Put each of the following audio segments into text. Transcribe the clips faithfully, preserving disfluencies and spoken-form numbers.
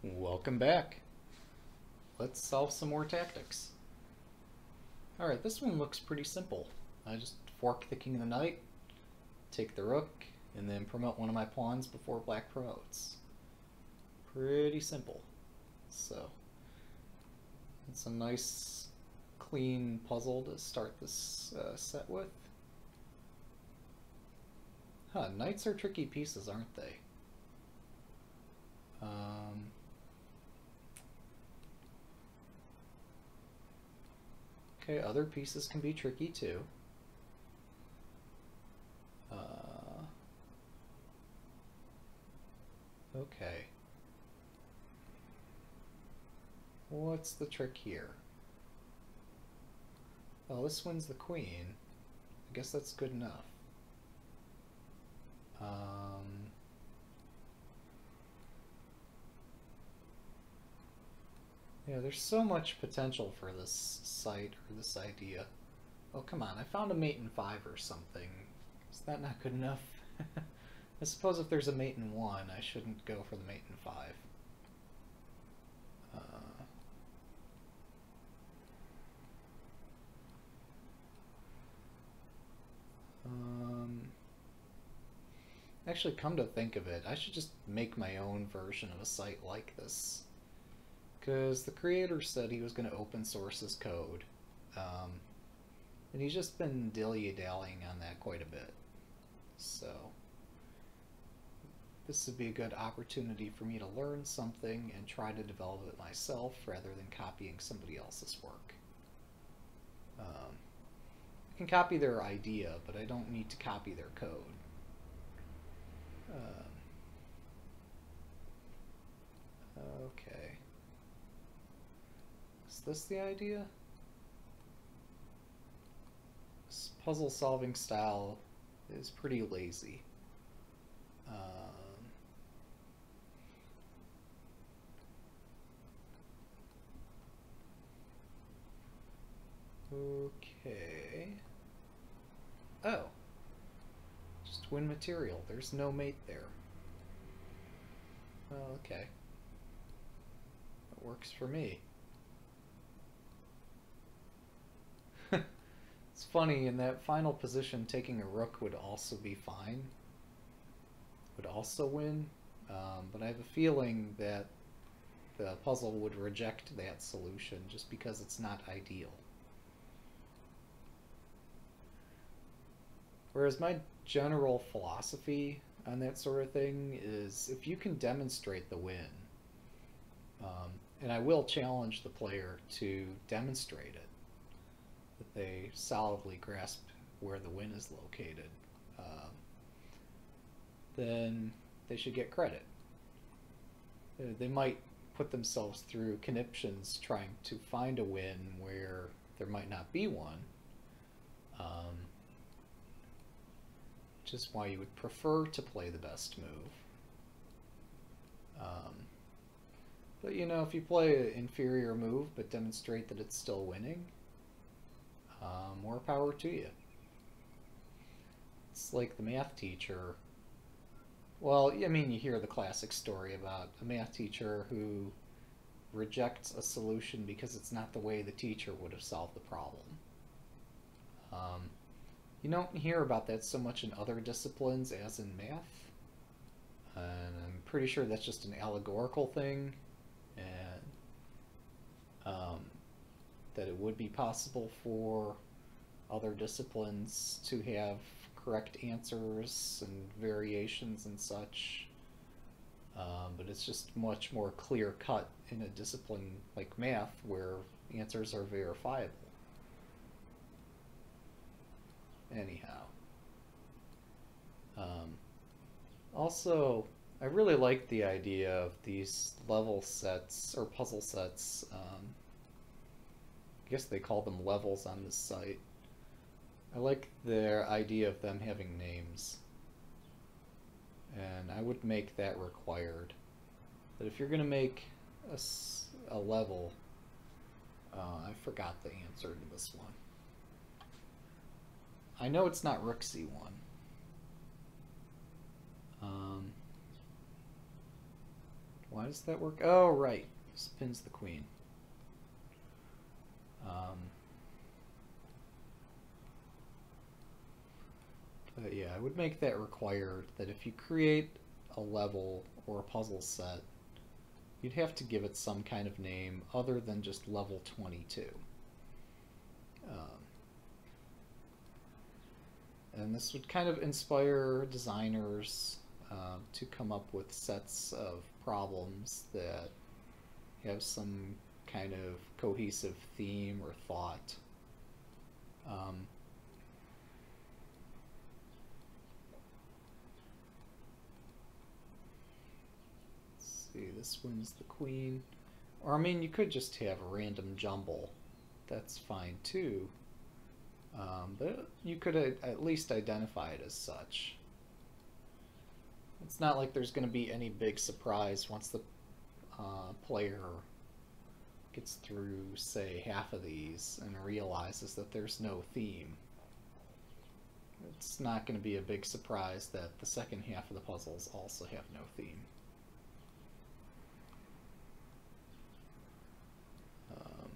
Welcome back. Let's solve some more tactics. Alright, this one looks pretty simple. I just fork the king of the knight, take the rook, and then promote one of my pawns before black promotes. Pretty simple. So, it's a nice, clean puzzle to start this uh, set with. Huh, knights are tricky pieces, aren't they? Um... Okay, other pieces can be tricky too. Uh, okay. What's the trick here? Well, this one's the queen. I guess that's good enough. Um, yeah, there's so much potential for this site or this idea. Oh, come on, I found a mate in five or something. Is that not good enough? I suppose if there's a mate in one, I shouldn't go for the mate in five. Uh, um, actually, come to think of it, I should just make my own version of a site like this. Because the creator said he was going to open source his code. Um, and he's just been dilly-dallying on that quite a bit. So, this would be a good opportunity for me to learn something and try to develop it myself rather than copying somebody else's work. Um, I can copy their idea, but I don't need to copy their code. Um, okay. Is this the idea? This puzzle solving style is pretty lazy. Um, okay. Oh. Just win material. There's no mate there. Oh, okay. That works for me. It's funny, in that final position, taking a rook would also be fine. Would also win, um, but I have a feeling that the puzzle would reject that solution just because it's not ideal. Whereas my general philosophy on that sort of thing is if you can demonstrate the win, um, and I will challenge the player to demonstrate it, that they solidly grasp where the win is located, um, then they should get credit. They might put themselves through conniptions trying to find a win where there might not be one, um, which is why you would prefer to play the best move. Um, but you know, if you play an inferior move but demonstrate that it's still winning, Uh, more power to you. It's like the math teacher. Well, I mean, you hear the classic story about a math teacher who rejects a solution because it's not the way the teacher would have solved the problem. Um, you don't hear about that so much in other disciplines as in math. And I'm pretty sure that's just an allegorical thing. And um, that it would be possible for other disciplines to have correct answers and variations and such, um, but it's just much more clear-cut in a discipline like math where answers are verifiable. Anyhow. Um, also, I really like the idea of these level sets, or puzzle sets. um, I guess they call them levels on this site. I like their idea of them having names. And I would make that required. That if you're going to make a, a level, uh, I forgot the answer to this one. I know it's not Rook C one. Um, why why does that work? Oh, right. Spins the queen. Um, but yeah, I would make that required that if you create a level or a puzzle set, you'd have to give it some kind of name other than just level twenty-two. Um, and this would kind of inspire designers uh, to come up with sets of problems that have some kind of cohesive theme or thought. Um, let's see, this one's the queen. Or, I mean, you could just have a random jumble. That's fine too. Um, but you could at least identify it as such. It's not like there's going to be any big surprise once the uh, player gets through, say, half of these and realizes that there's no theme. It's not going to be a big surprise that the second half of the puzzles also have no theme. Um,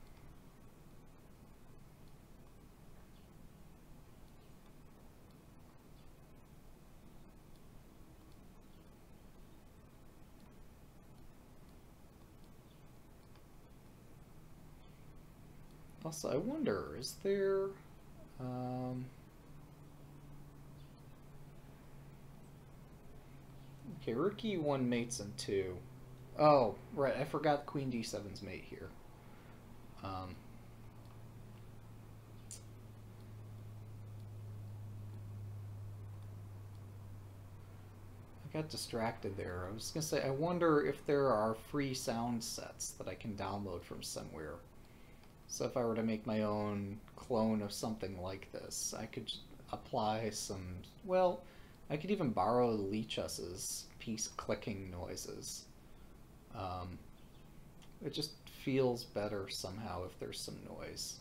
also, I wonder, is there... Um, okay, rook e one mates in two. Oh, right, I forgot queen d seven's mate here. Um, I got distracted there. I was going to say, I wonder if there are free sound sets that I can download from somewhere. So if I were to make my own clone of something like this, I could apply some, well, I could even borrow Lichess's piece clicking noises. Um, it just feels better somehow if there's some noise.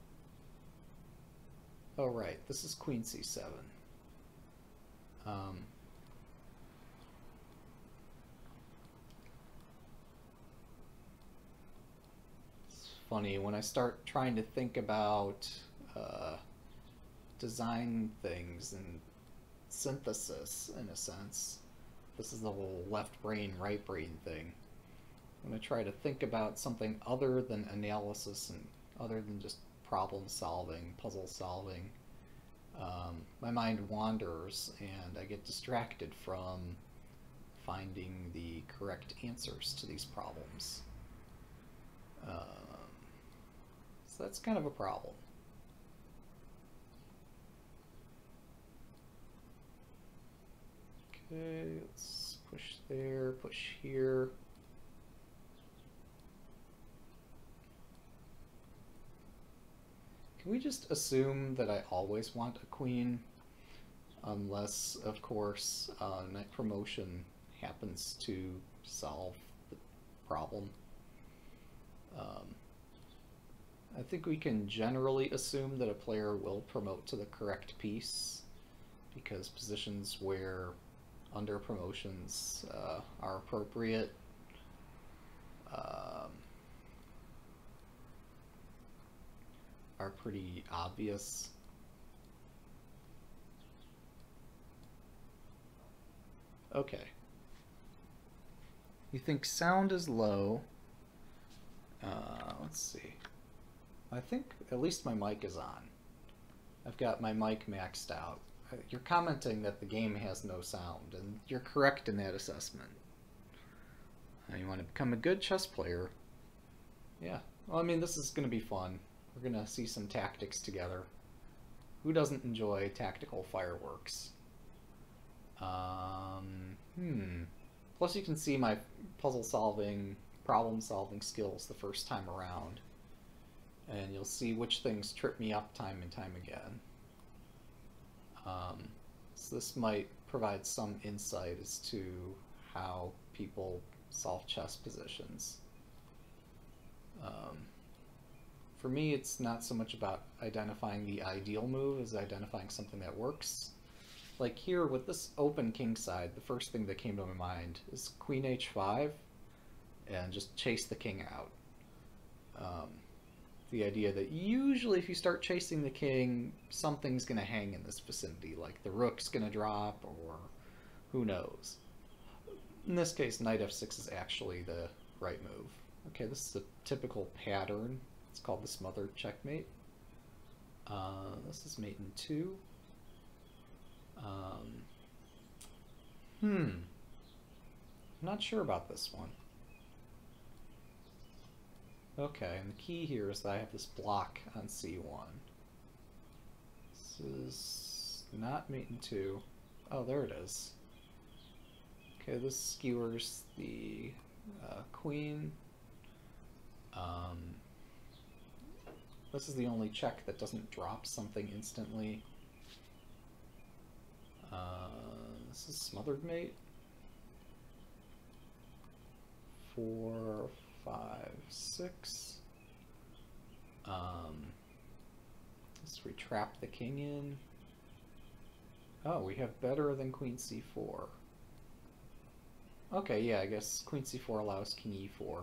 Oh right, this is queen c seven. Um, it's funny, when I start trying to think about uh, design things and synthesis, in a sense, this is the whole left brain, right brain thing. When I try to think about something other than analysis and other than just problem solving, puzzle solving, um, my mind wanders and I get distracted from finding the correct answers to these problems. Um, so that's kind of a problem. Okay, let's push there, push here. Can we just assume that I always want a queen? Unless, of course, uh, knight promotion happens to solve the problem. Um, I think we can generally assume that a player will promote to the correct piece, because positions where under promotions uh, are appropriate um, are pretty obvious. Okay. You think sound is low. Uh, let's see. I think at least my mic is on. I've got my mic maxed out. You're commenting that the game has no sound, and you're correct in that assessment. Uh, you want to become a good chess player. Yeah. Well, I mean, this is going to be fun. We're going to see some tactics together. Who doesn't enjoy tactical fireworks? Um, hmm. Plus you can see my puzzle solving, problem solving skills the first time around. And you'll see which things trip me up time and time again. Um, so this might provide some insight as to how people solve chess positions. Um, for me, it's not so much about identifying the ideal move as identifying something that works. Like here with this open king side, the first thing that came to my mind is queen h five. and just chase the king out. Um, the idea that usually if you start chasing the king, something's going to hang in this vicinity, like the rook's going to drop, or who knows. In this case, knight f six is actually the right move. Okay, this is a typical pattern. It's called the smothered checkmate. Uh, this is mate in two. Um, hmm. I'm not sure about this one. Okay, and the key here is that I have this block on c one. This is not mate in two. Oh, there it is. Okay, this skewers the uh, queen. Um, this is the only check that doesn't drop something instantly. Uh, this is smothered mate. Four, five, six. Um, let's retrap the king in. Oh, we have better than queen c four. Okay, yeah, I guess queen c four allows king e four.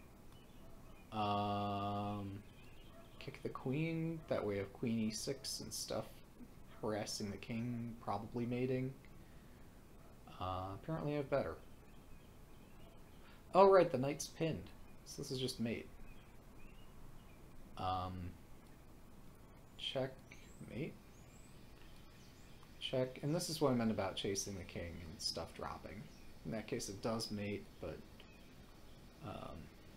Um, kick the queen, that way I have queen e six and stuff harassing the king, probably mating. Uh, apparently I have better. Oh right, the knight's pinned, so this is just mate. Um, check, mate. Check, and this is what I meant about chasing the king and stuff dropping. In that case it does mate, but um,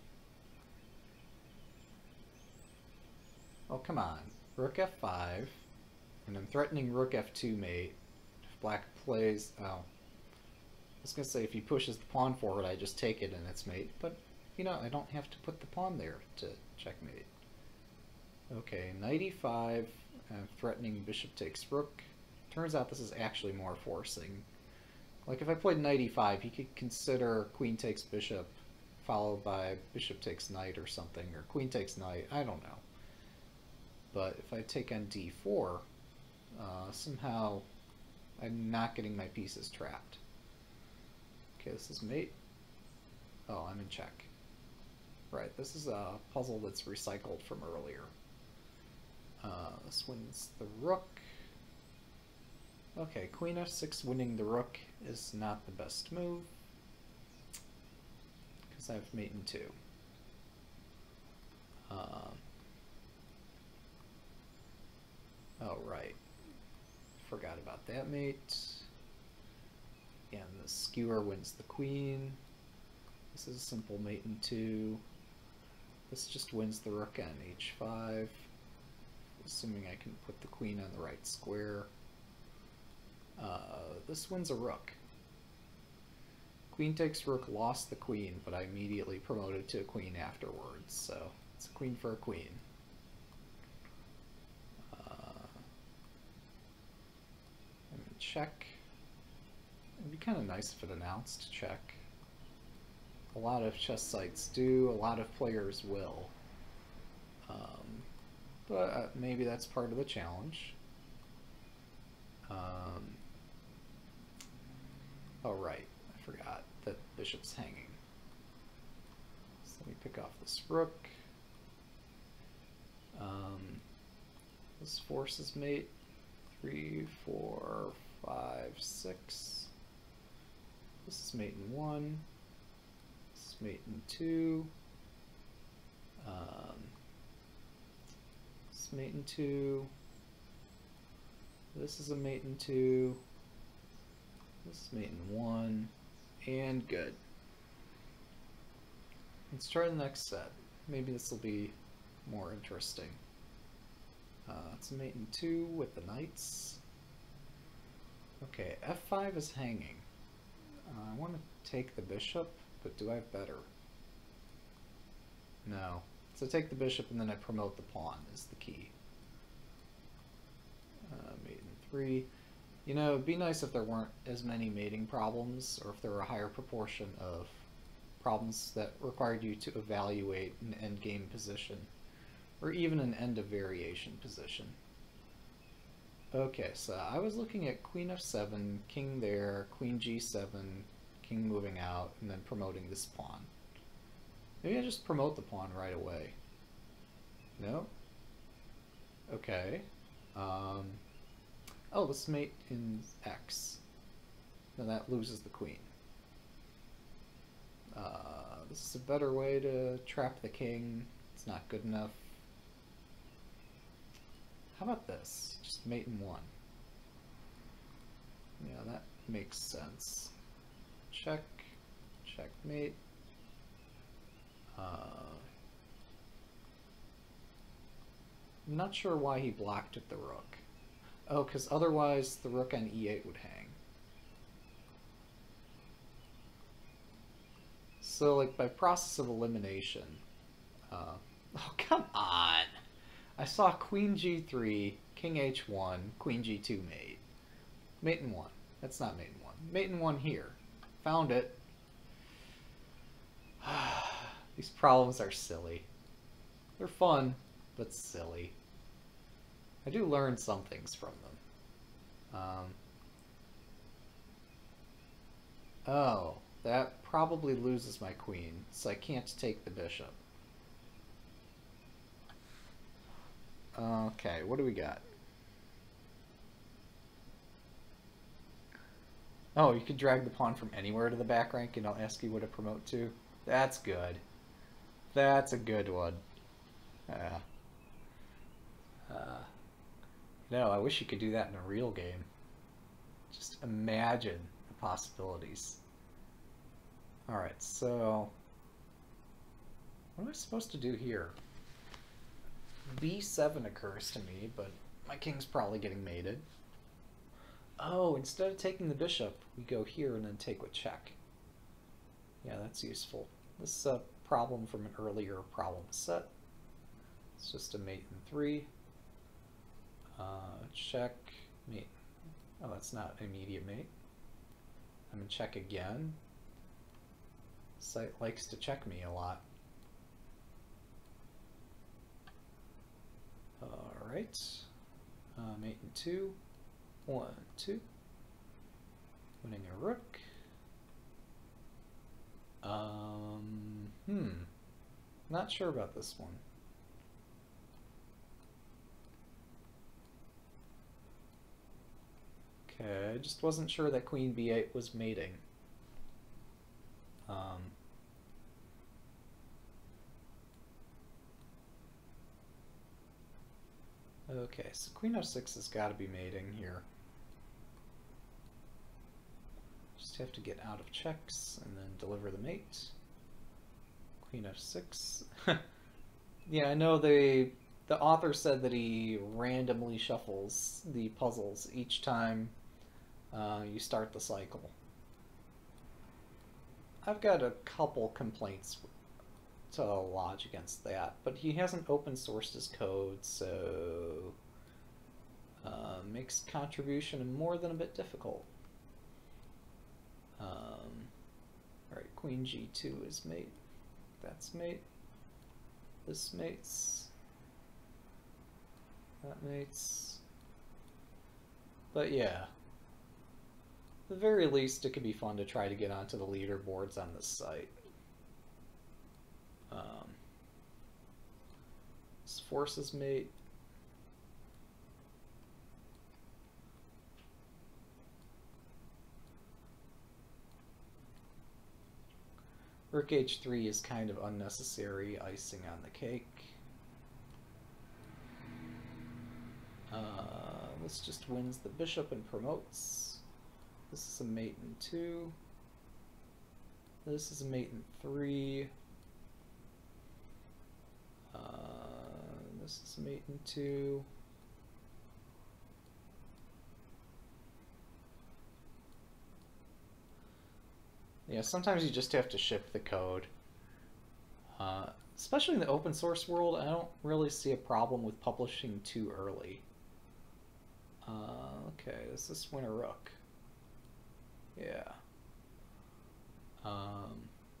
oh come on, rook f five, and I'm threatening rook f two mate. If black plays, oh, I was gonna say if he pushes the pawn forward I just take it and it's mate, but you know I don't have to put the pawn there to checkmate. Okay, knight e five, I'm threatening bishop takes rook. Turns out this is actually more forcing. Like if I played knight e five, he could consider queen takes bishop, followed by bishop takes knight or something, or queen takes knight, I don't know. But if I take on d four, uh, somehow I'm not getting my pieces trapped. Okay, this is mate. Oh, I'm in check. Right, this is a puzzle that's recycled from earlier. Uh, this wins the rook. Okay, queen f six winning the rook is not the best move, because I have mate in two. Um, oh, right. Forgot about that mate. And the skewer wins the queen. This is a simple mate in two. This just wins the rook on h five, assuming I can put the queen on the right square. Uh, this wins a rook. Queen takes rook, lost the queen, but I immediately promoted to a queen afterwards, so it's a queen for a queen. Uh, I'm in check. It'd be kind of nice if it announced check. A lot of chess sites do, a lot of players will. Um, but uh, maybe that's part of the challenge. Um, oh right, I forgot that bishop's hanging. So let me pick off this rook. Um, this forces mate. Three, four, five, six. This is mate in one. This is mate in two. Um, this is mate in two. This is a mate in two. This is mate in one. And good. Let's try the next set. Maybe this will be more interesting. Uh, it's a mate in two with the knights. Okay, f five is hanging. Uh, I want to take the bishop, but do I have better? No. So take the bishop and then I promote the pawn is the key. Uh, mate in three. You know, it'd be nice if there weren't as many mating problems, or if there were a higher proportion of problems that required you to evaluate an endgame position, or even an end of variation position. Okay, so I was looking at queen f seven, king there, queen g seven, king moving out, and then promoting this pawn. Maybe I just promote the pawn right away. No? Okay. Um, oh, let's mate in X. Then that loses the queen. Uh, this is a better way to trap the king. It's not good enough. How about this? Just mate in one. Yeah, that makes sense. Check. Checkmate. Uh, I'm not sure why he blocked with the rook. Oh, because otherwise the rook on e eight would hang. So, like, by process of elimination... Uh, oh, come on! I saw queen g three, king h one, queen g two mate. Mate in one. That's not mate in one. Mate in one here. Found it. These problems are silly. They're fun, but silly. I do learn some things from them. Um, oh, that probably loses my queen, so I can't take the bishop. Okay, what do we got? Oh, you can drag the pawn from anywhere to the back rank and I'll ask you what to promote to? That's good. That's a good one. Yeah. Uh, no, I wish you could do that in a real game. Just imagine the possibilities. Alright, so... what am I supposed to do here? b seven occurs to me, but my king's probably getting mated. Oh, instead of taking the bishop, we go here and then take with check. Yeah, that's useful. This is a problem from an earlier problem set. It's just a mate in three. Uh, check, mate. Oh, that's not immediate mate. I'm gonna check again. Site likes to check me a lot. Alright. Uh, mate in two. One, two. Winning a rook. Um, hmm. Not sure about this one. Okay, I just wasn't sure that queen b eight was mating. Um, okay, so queen oh six has got to be mating here. Just have to get out of checks and then deliver the mate. Queen f six. Yeah, I know they, the author said that he randomly shuffles the puzzles each time uh, you start the cycle. I've got a couple complaints to lodge against that, but he hasn't open sourced his code, so uh, makes contribution more than a bit difficult. Um, Alright, queen g two is mate. That's mate. This mates. That mates. But yeah. At the very least, it could be fun to try to get onto the leaderboards on this site. Um, this forces mate. Rook h three is kind of unnecessary icing on the cake. Uh, this just wins the bishop and promotes. This is a mate in two. This is a mate in three. Uh, this is a mate in two. Yeah, sometimes you just have to ship the code. Uh, especially in the open source world, I don't really see a problem with publishing too early. Uh, okay, does this win a rook? Yeah. Um,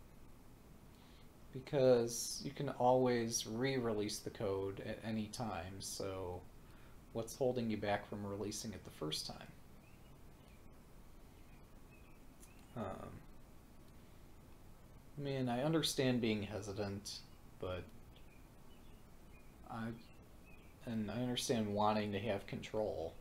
because you can always re-release the code at any time, so what's holding you back from releasing it the first time? Um, I mean, I understand being hesitant, but I and I understand wanting to have control.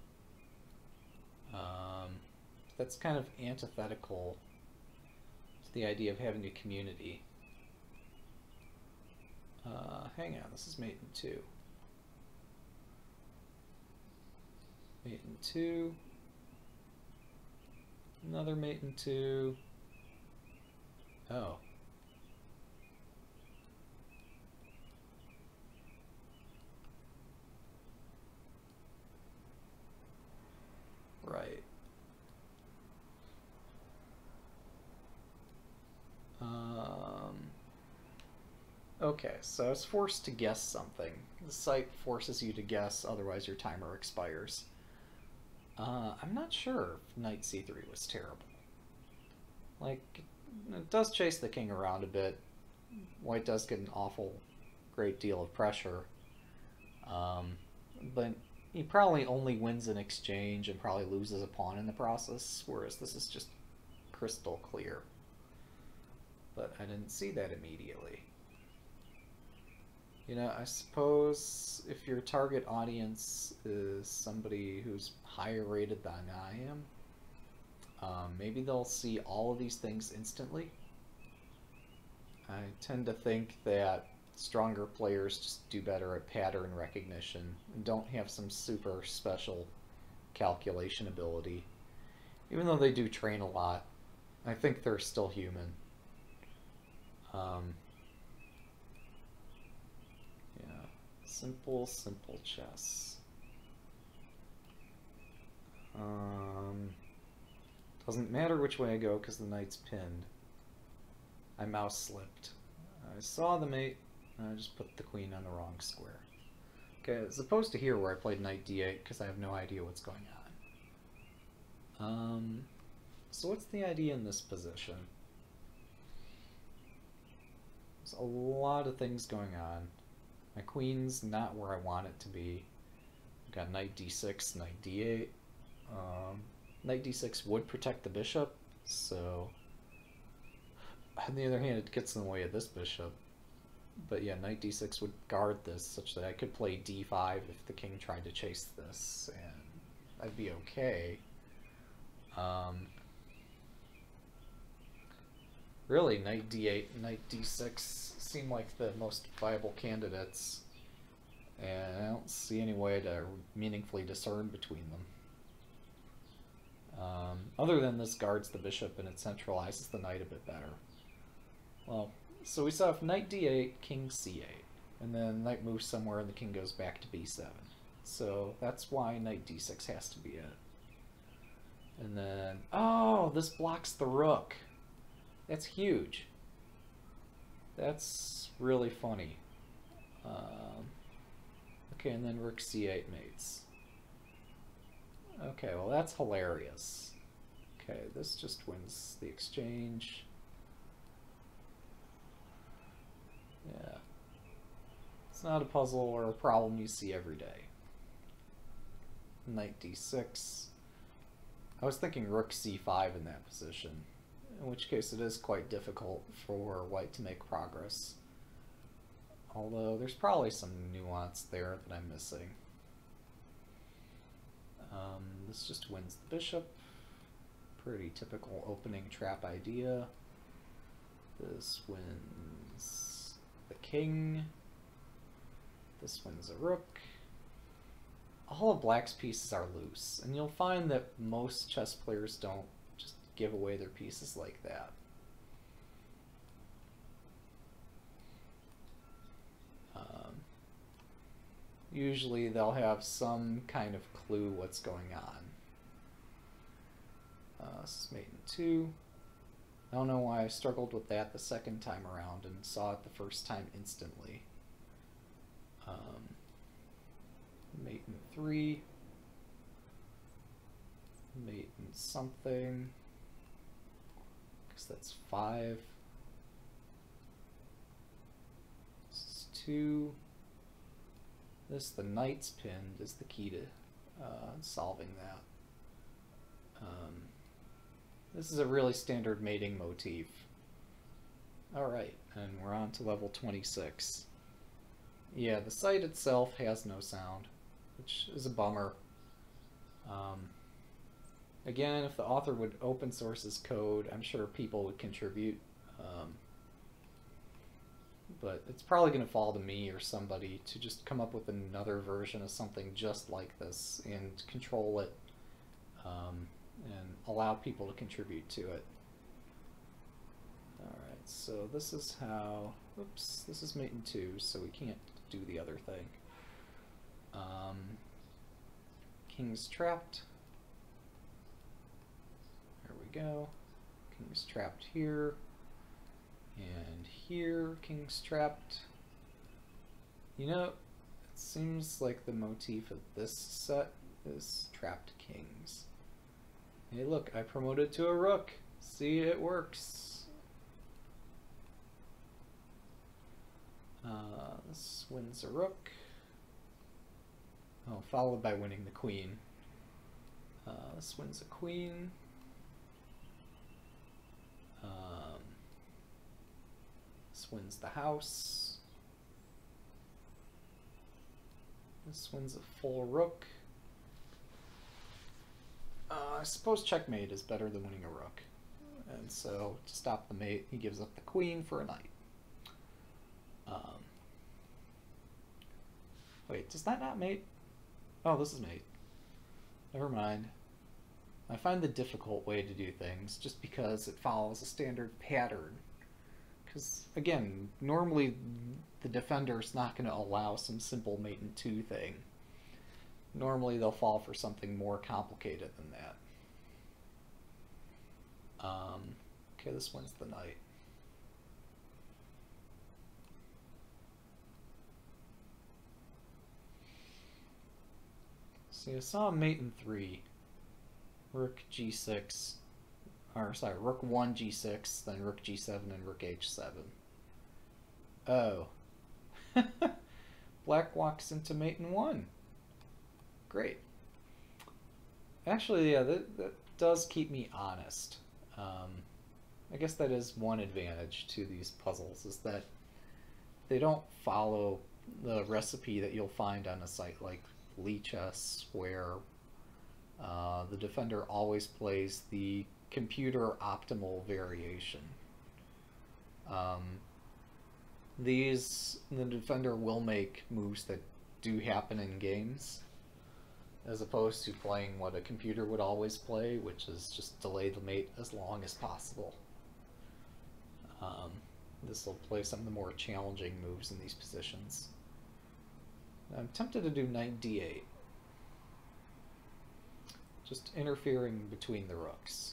Um, that's kind of antithetical to the idea of having a community. Uh, hang on, this is mate in two. Mate in two. Another mate in two. Oh. Right. Um, okay, so I was forced to guess something. The site forces you to guess, otherwise your timer expires. Uh, I'm not sure if knight c three was terrible. Like, it does chase the king around a bit. White does get an awful great deal of pressure. Um, but he probably only wins an exchange and probably loses a pawn in the process, whereas this is just crystal clear. But I didn't see that immediately. You know, I suppose if your target audience is somebody who's higher rated than I am, um, maybe they'll see all of these things instantly. I tend to think that stronger players just do better at pattern recognition and don't have some super special calculation ability. Even though they do train a lot, I think they're still human. Um, yeah, simple, simple chess. Um, doesn't matter which way I go because the knight's pinned. I mouse slipped. I saw the mate, and I just put the queen on the wrong square. Okay, as opposed to here where I played knight d eight because I have no idea what's going on. Um, so what's the idea in this position? There's a lot of things going on. My queen's not where I want it to be. I've got knight d six, knight d eight. Um, knight d six would protect the bishop, so on the other hand, it gets in the way of this bishop. But yeah, knight d six would guard this such that I could play d five if the king tried to chase this, and I'd be okay. Um, really, knight d eight and knight d six seem like the most viable candidates, and I don't see any way to meaningfully discern between them. Um, other than this guards the bishop and it centralizes the knight a bit better. Well, so we saw if knight d eight, king c eight, and then knight moves somewhere and the king goes back to b seven. So that's why knight d six has to be it. And then, oh, this blocks the rook. That's huge. That's really funny. Um, okay, and then rook c eight mates. Okay, well that's hilarious. Okay, this just wins the exchange. Yeah. It's not a puzzle or a problem you see every day. Knight d six. I was thinking rook c five in that position, in which case it is quite difficult for white to make progress. Although there's probably some nuance there that I'm missing. Um, this just wins the bishop. Pretty typical opening trap idea. This wins the king. This wins a rook. All of black's pieces are loose, and you'll find that most chess players don't just give away their pieces like that. Um, usually they'll have some kind of clue what's going on. Uh, this is mate in two. I don't know why I struggled with that the second time around and saw it the first time instantly. Um, mate in three. Mate in something. Because that's five. This is two. This, the knight's pinned, is the key to uh, solving that. Um, This is a really standard mating motif. Alright, and we're on to level twenty-six. Yeah, the site itself has no sound, which is a bummer. Um, again, if the author would open source his code, I'm sure people would contribute. Um, but it's probably going to fall to me or somebody to just come up with another version of something just like this and control it, um, and allow people to contribute to it. Alright, so this is how... Oops, this is Maiden two, so we can't do the other thing. Um, King's trapped. There we go. King's trapped here. And here, King's trapped. You know, it seems like the motif of this set is trapped kings. Hey look, I promoted to a rook. See, it works. Uh, this wins a rook. Oh, followed by winning the queen. Uh, this wins a queen. Um, this wins the house. This wins a full rook. Uh, I suppose checkmate is better than winning a rook. And so, to stop the mate, he gives up the queen for a knight. Um, wait, does that not mate? Oh, this is mate. Never mind. I find the difficult way to do things just because it follows a standard pattern. Because, again, normally the defender's not going to allow some simple mate in two thing. Normally they'll fall for something more complicated than that. Um, okay, this one's the knight. See, I saw a mate in three. Rook g six, or sorry, rook one g six, then rook g seven and rook h seven. Oh. Black walks into mate in one. Great. Actually, yeah, that, that does keep me honest. Um, I guess that is one advantage to these puzzles, is that they don't follow the recipe that you'll find on a site like Lichess, where uh, the defender always plays the computer optimal variation. Um, these, the defender will make moves that do happen in games, as opposed to playing what a computer would always play, which is just delay the mate as long as possible. Um, this will play some of the more challenging moves in these positions. I'm tempted to do knight d eight. Just interfering between the rooks.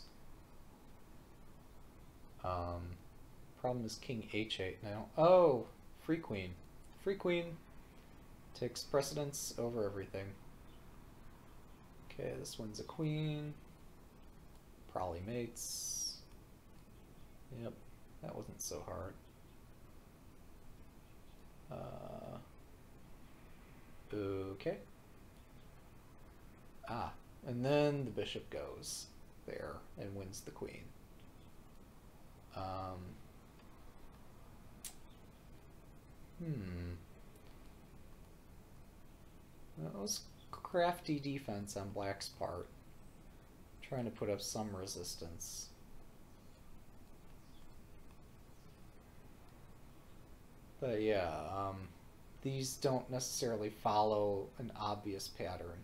Um, problem is king h eight now. Oh, free queen. Free queen takes precedence over everything. Okay, this one's a queen. Probably mates. Yep, that wasn't so hard. Uh, okay. Ah, and then the bishop goes there and wins the queen. Um, hmm. That was crafty defense on Black's part. Trying to put up some resistance. But yeah, um, these don't necessarily follow an obvious pattern.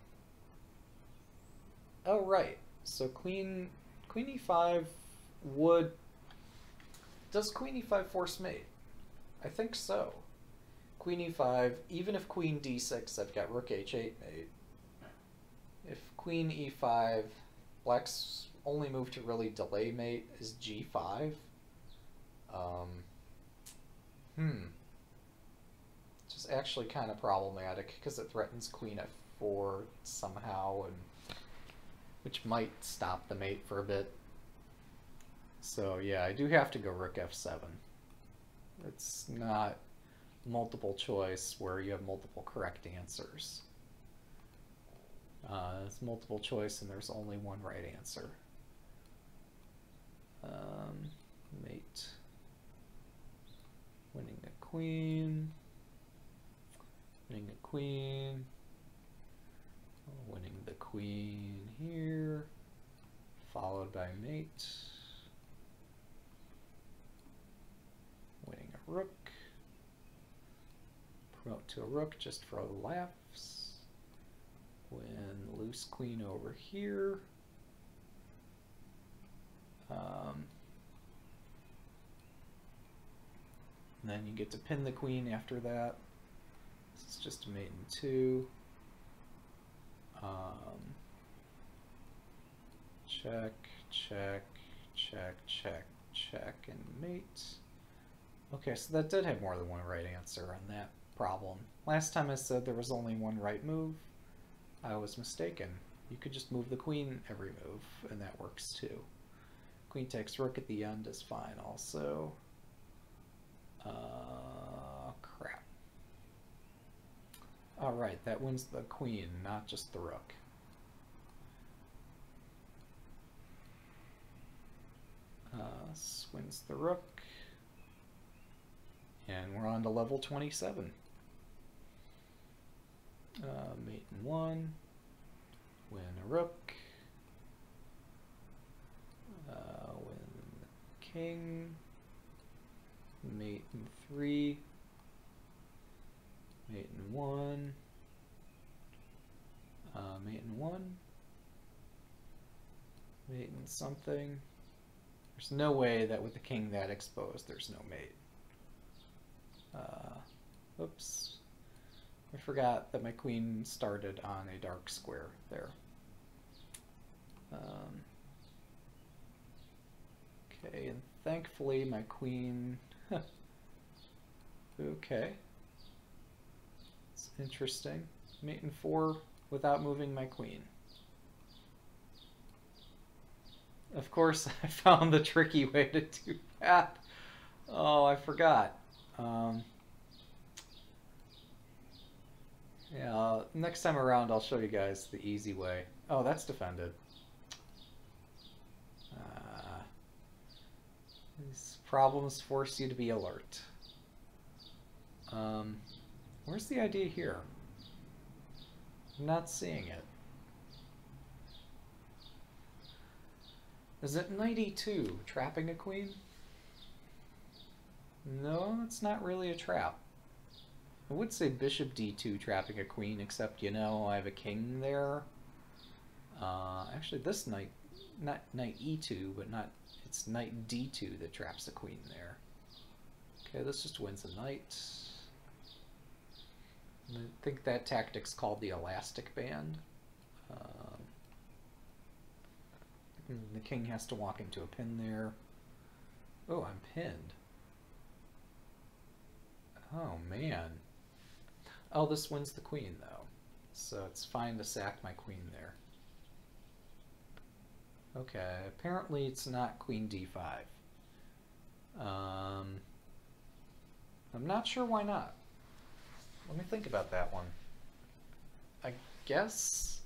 Oh, right. So queen, queen e five would... Does queen e five force mate? I think so. Queen e five, even if queen d six, I've got rook h eight mate. If queen e five, Black's only move to really delay mate is g five. Um, hmm. Which is actually kind of problematic because it threatens queen f four somehow, and which might stop the mate for a bit. So yeah, I do have to go rook f seven. It's not multiple choice where you have multiple correct answers. Uh, it's multiple choice and there's only one right answer. Um, mate. queen, winning a queen, winning the queen here, followed by mate, winning a rook, promote to a rook just for laughs, win loose queen over here. Um, and then you get to pin the queen after that. This is just a mate in two. Um, check, check, check, check, check, and mate. Okay, so that did have more than one right answer on that problem. Last time I said there was only one right move. I was mistaken. You could just move the queen every move, and that works too. Queen takes rook at the end is fine also. Uh, crap. Alright, that wins the queen, not just the rook. Uh, wins the rook. And we're on to level twenty-seven. Uh, mate in one. Win a rook. Uh, win the king. Mate in three. Mate in one. Uh, mate in one. Mate in something. There's no way that with the king that exposed, there's no mate. Uh, oops. I forgot that my queen started on a dark square there. Um, okay, and thankfully my queen... okay. It's interesting. Mate in four without moving my queen. Of course, I found the tricky way to do that. Oh, I forgot. Um, yeah, uh, next time around I'll show you guys the easy way. Oh, that's defended. Uh, these problems force you to be alert. Um, where's the idea here? I'm not seeing it. Is it knight e two, trapping a queen? No, it's not really a trap. I would say bishop d two trapping a queen, except, you know, I have a king there. Uh, actually, this knight, not knight e two, but not, it's knight d two that traps the queen there. Okay, this just wins a knight. I think that tactic's called the elastic band. Um, the king has to walk into a pin there. Oh, I'm pinned. Oh, man. Oh, this wins the queen, though. So it's fine to sack my queen there. Okay, apparently it's not queen d five. Um, I'm not sure why not. Let me think about that one. I guess...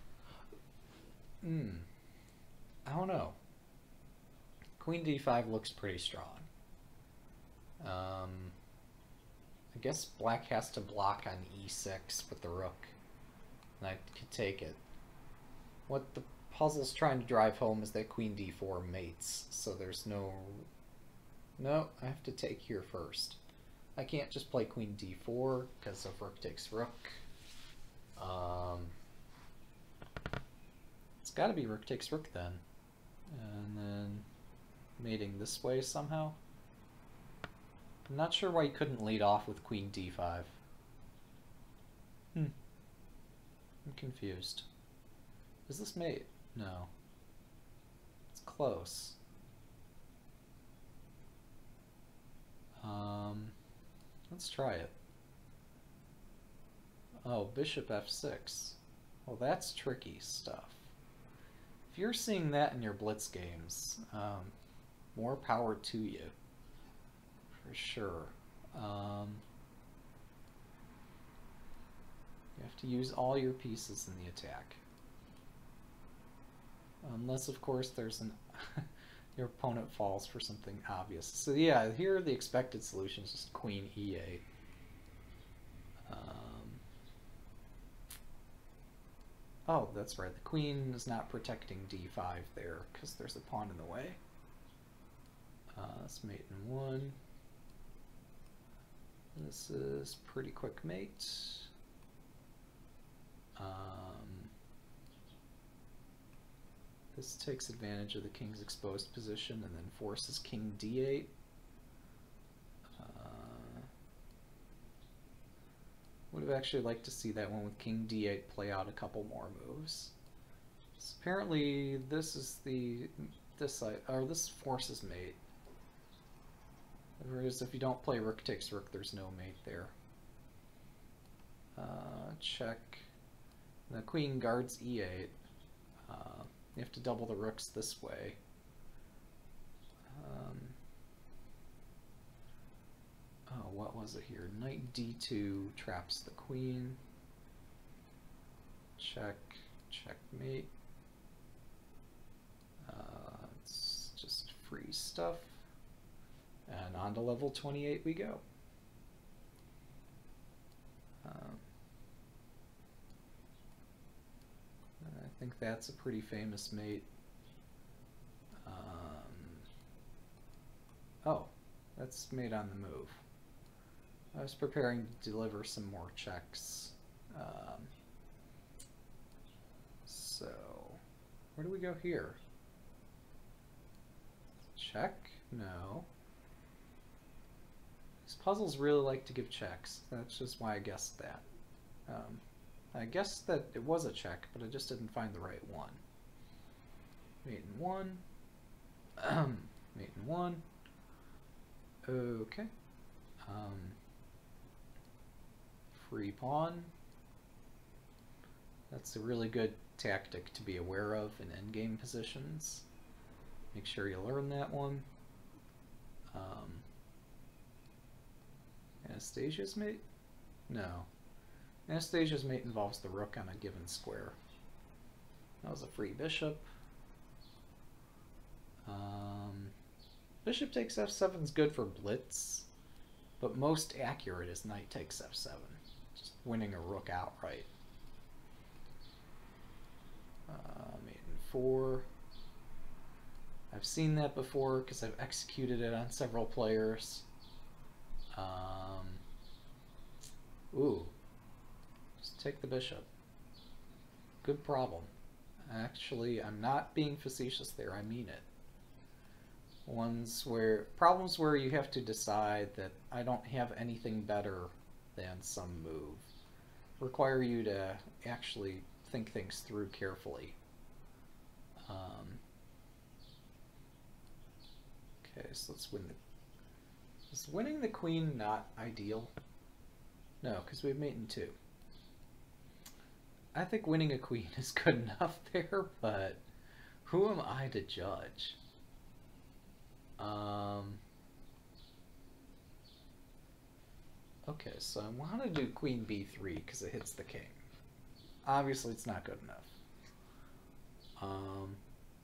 Hmm. I don't know. Queen d five looks pretty strong. Um, I guess black has to block on e six with the rook. And I could take it. What the puzzle's trying to drive home is that queen d four mates. So there's no... No, I have to take here first. I can't just play queen d four because of rook takes rook. Um, it's got to be rook takes rook then. And then mating this way somehow. I'm not sure why you couldn't lead off with queen d five. Hmm. I'm confused. Is this mate? No. It's close. Um, let's try it. Oh, bishop f six. Well, that's tricky stuff. If you're seeing that in your blitz games, um, more power to you, for sure. Um, you have to use all your pieces in the attack. Unless, of course, there's an your opponent falls for something obvious. So yeah, here are the expected solutions, just queen e eight. Um, oh, that's right, the queen is not protecting d five there, because there's a pawn in the way. Uh, let's mate in one. This is pretty quick mate. Um, this takes advantage of the king's exposed position and then forces king d eight. Uh, would have actually liked to see that one with king d eight play out a couple more moves. So apparently this is the this or this forces mate. Whereas if you don't play rook takes rook, there's no mate there. Uh, check. The queen guards e eight. Uh, you have to double the rooks this way. Um, oh, what was it here? Knight d two traps the queen. Check. Checkmate. Uh, it's just free stuff. And on to level twenty-eight we go. Um, I think that's a pretty famous mate. Um, oh, that's mate on the move. I was preparing to deliver some more checks. Um, so, where do we go here? Check? No. These puzzles really like to give checks. That's just why I guessed that. Um, I guessed that it was a check, but I just didn't find the right one. Mate in one. Mate in one. Okay. Um, free pawn. That's a really good tactic to be aware of in endgame positions. Make sure you learn that one. Um, Anastasia's mate? No. Anastasia's mate involves the rook on a given square. That was a free bishop. Um, bishop takes f seven is good for blitz, but most accurate is knight takes f seven. Just winning a rook outright. Uh, mate in four. I've seen that before because I've executed it on several players. Um, ooh. Just take the bishop. Good problem. Actually, I'm not being facetious there. I mean it. Ones where problems where you have to decide that I don't have anything better than some move require you to actually think things through carefully. Um, okay, so let's win the. Is winning the queen not ideal? No, because we have mate in two. I think winning a queen is good enough there, but who am I to judge? Um, okay, so I want to do queen b three because it hits the king. Obviously, it's not good enough. Um,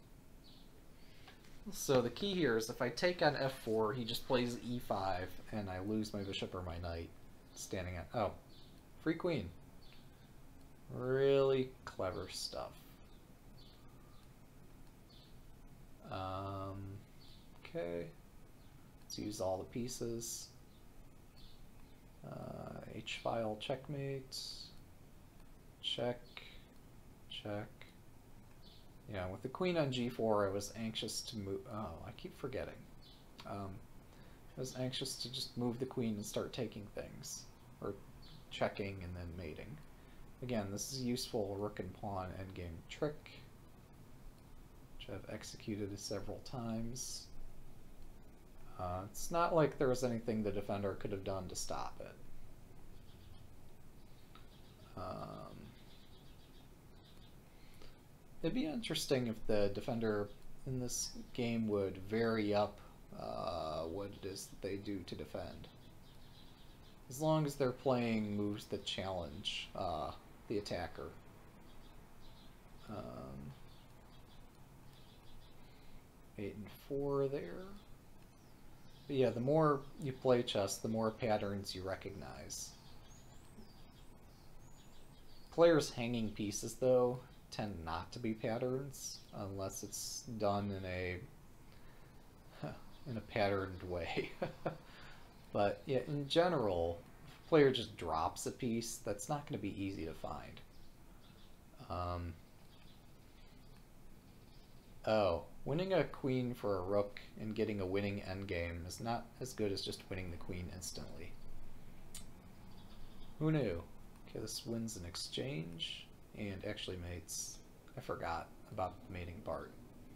so the key here is if I take on f four, he just plays e five, and I lose my bishop or my knight standing at... Oh, free queen. Really clever stuff. Um, okay, let's use all the pieces. Uh, H-file checkmate. Check. Check. Yeah, with the queen on g four, I was anxious to move... Oh, I keep forgetting. Um, I was anxious to just move the queen and start taking things. Or checking and then mating. Again, this is a useful rook and pawn endgame trick, which I've executed several times. Uh, it's not like there was anything the defender could have done to stop it. Um, it'd be interesting if the defender in this game would vary up uh, what it is that they do to defend. As long as they're playing moves that challenge uh, the attacker. Um, eight and four there. But yeah, the more you play chess, the more patterns you recognize. Players' hanging pieces, though, tend not to be patterns unless it's done in a in a patterned way. But yeah, in general, if a player just drops a piece, that's not going to be easy to find. Um, oh, winning a queen for a rook and getting a winning endgame is not as good as just winning the queen instantly. Who knew? Okay, this wins an exchange and actually mates. I forgot about the mating part.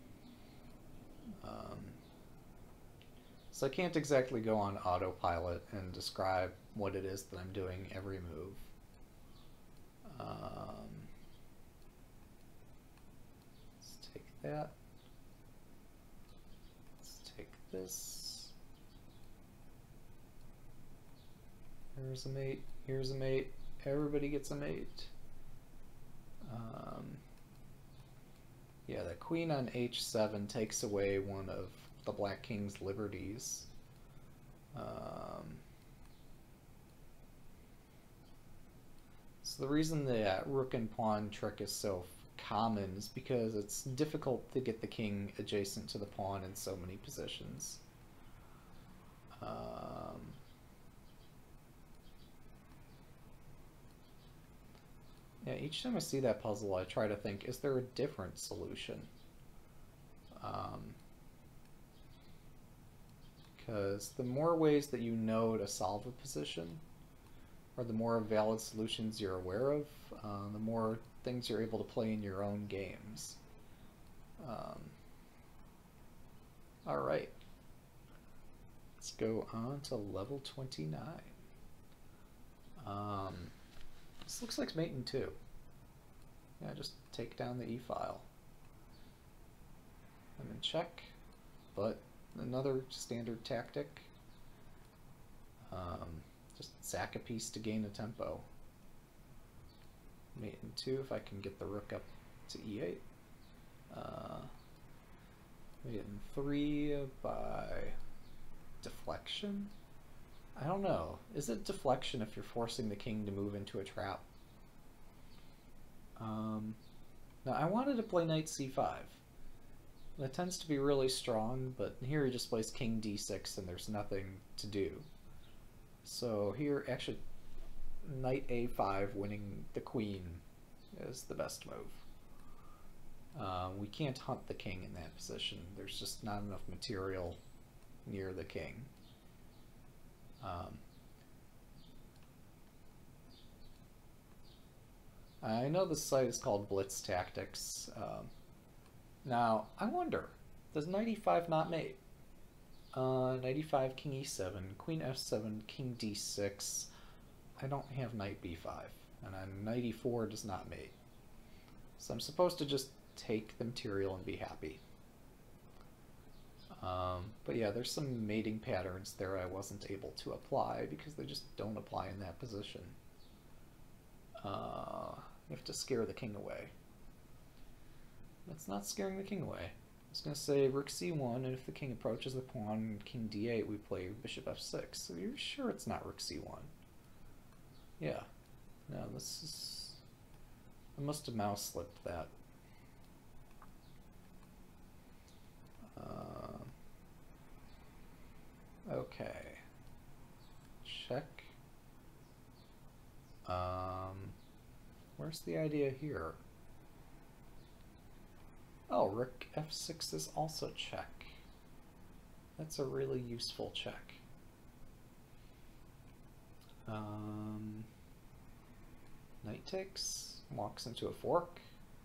Um, so I can't exactly go on autopilot and describe what it is that I'm doing every move. Um, let's take that. Let's take this. Here's a mate. Here's a mate. Everybody gets a mate. Um, yeah, the queen on h seven takes away one of the Black King's liberties. Um, so the reason the rook and pawn trick is so common is because it's difficult to get the king adjacent to the pawn in so many positions. Um, yeah, each time I see that puzzle, I try to think, is there a different solution? Um, because the more ways that you know to solve a position, or the more valid solutions you're aware of, uh, the more things you're able to play in your own games. Um, all right, let's go on to level twenty-nine. Um, this looks like mate in two. Yeah, just take down the e-file. I'm in check, but another standard tactic. Um, just sack a piece to gain a tempo. Mate in two if I can get the rook up to e eight. Uh, mate in three by deflection? I don't know. Is it deflection if you're forcing the king to move into a trap? Um, now I wanted to play knight c five. That tends to be really strong, but here he just plays king d six and there's nothing to do. So here, actually, knight a five winning the queen is the best move. Um, we can't hunt the king in that position. There's just not enough material near the king. Um, I know this site is called Blitz Tactics. Um, now, I wonder, does knight e five not mate? Uh, knight e five, king e seven, queen f seven, king d six. I don't have knight b five, and on knight e four does not mate. So I'm supposed to just take the material and be happy. Um, but yeah, there's some mating patterns there I wasn't able to apply because they just don't apply in that position. Uh, you have to scare the king away. That's not scaring the king away. I was going to say rook c one, and if the king approaches the pawn, king d eight, we play bishop f six. So you're sure it's not rook c one? Yeah. No, this is... I must have mouse slipped that. Uh, okay. Check. Um, where's the idea here? Oh, rook f six is also check. That's a really useful check. Um, knight takes, walks into a fork.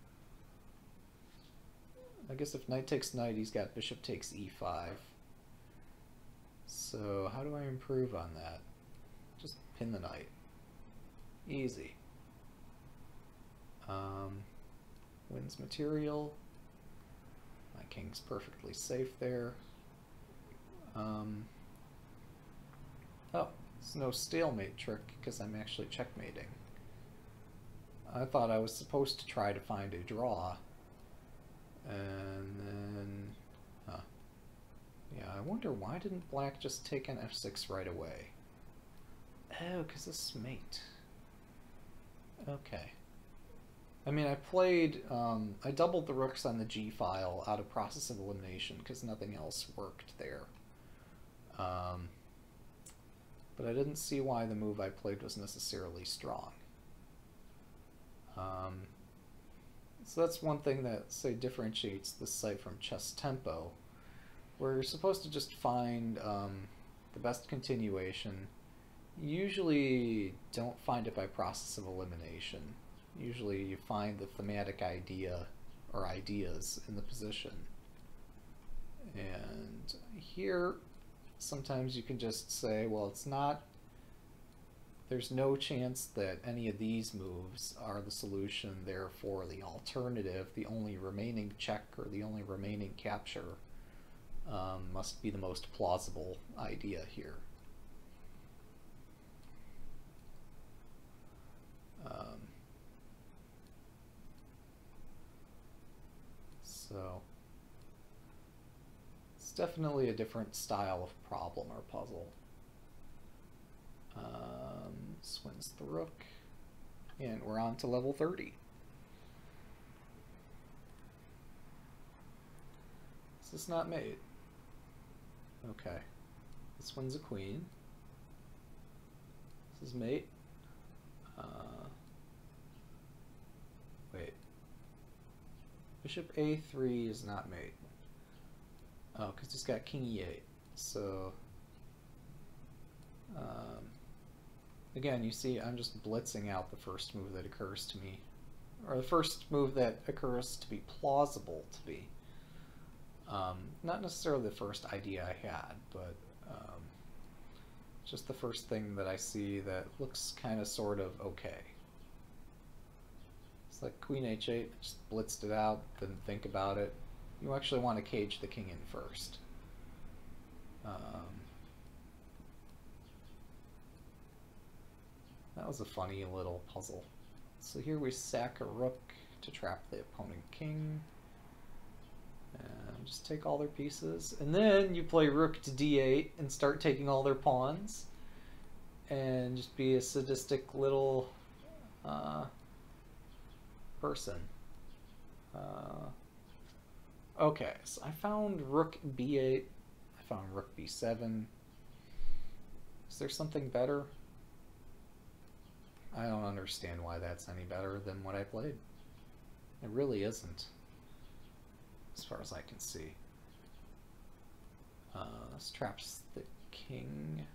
I guess if knight takes knight, he's got bishop takes e five. So how do I improve on that? Just pin the knight. Easy. Um, wins material. My king's perfectly safe there. Um, oh, it's no stalemate trick because I'm actually checkmating. I thought I was supposed to try to find a draw, and then, huh, Yeah, I wonder why didn't black just take an f six right away? Oh, because this mate. Okay. I mean, I played, um, I doubled the rooks on the G file out of process of elimination because nothing else worked there. Um, but I didn't see why the move I played was necessarily strong. Um, so that's one thing that, say, differentiates this site from Chess Tempo, where you're supposed to just find um, the best continuation. You usually don't find it by process of elimination. Usually you find the thematic idea or ideas in the position. And here, sometimes you can just say, well, it's not, there's no chance that any of these moves are the solution, therefore the alternative, the only remaining check or the only remaining capture, um, must be the most plausible idea here. Um, so it's definitely a different style of problem or puzzle. Um, this wins the rook, and we're on to level thirty. This is not mate. Okay. This one's a queen. This is mate. Uh, wait. Bishop a three is not mate. Oh, because he's got king e eight. So, um, again, you see I'm just blitzing out the first move that occurs to me. Or the first move that occurs to be plausible to me. Um, not necessarily the first idea I had, but um, just the first thing that I see that looks kind of sort of okay. It's like queen h eight, just blitzed it out, didn't think about it. You actually want to cage the king in first. Um, that was a funny little puzzle. So here we sack a rook to trap the opponent king. And just take all their pieces. And then you play rook to d eight and start taking all their pawns. And just be a sadistic little uh, person. Uh, okay, so I found rook b eight. I found rook b seven. Is there something better? I don't understand why that's any better than what I played. It really isn't, as far as I can see. Uh, this traps the king.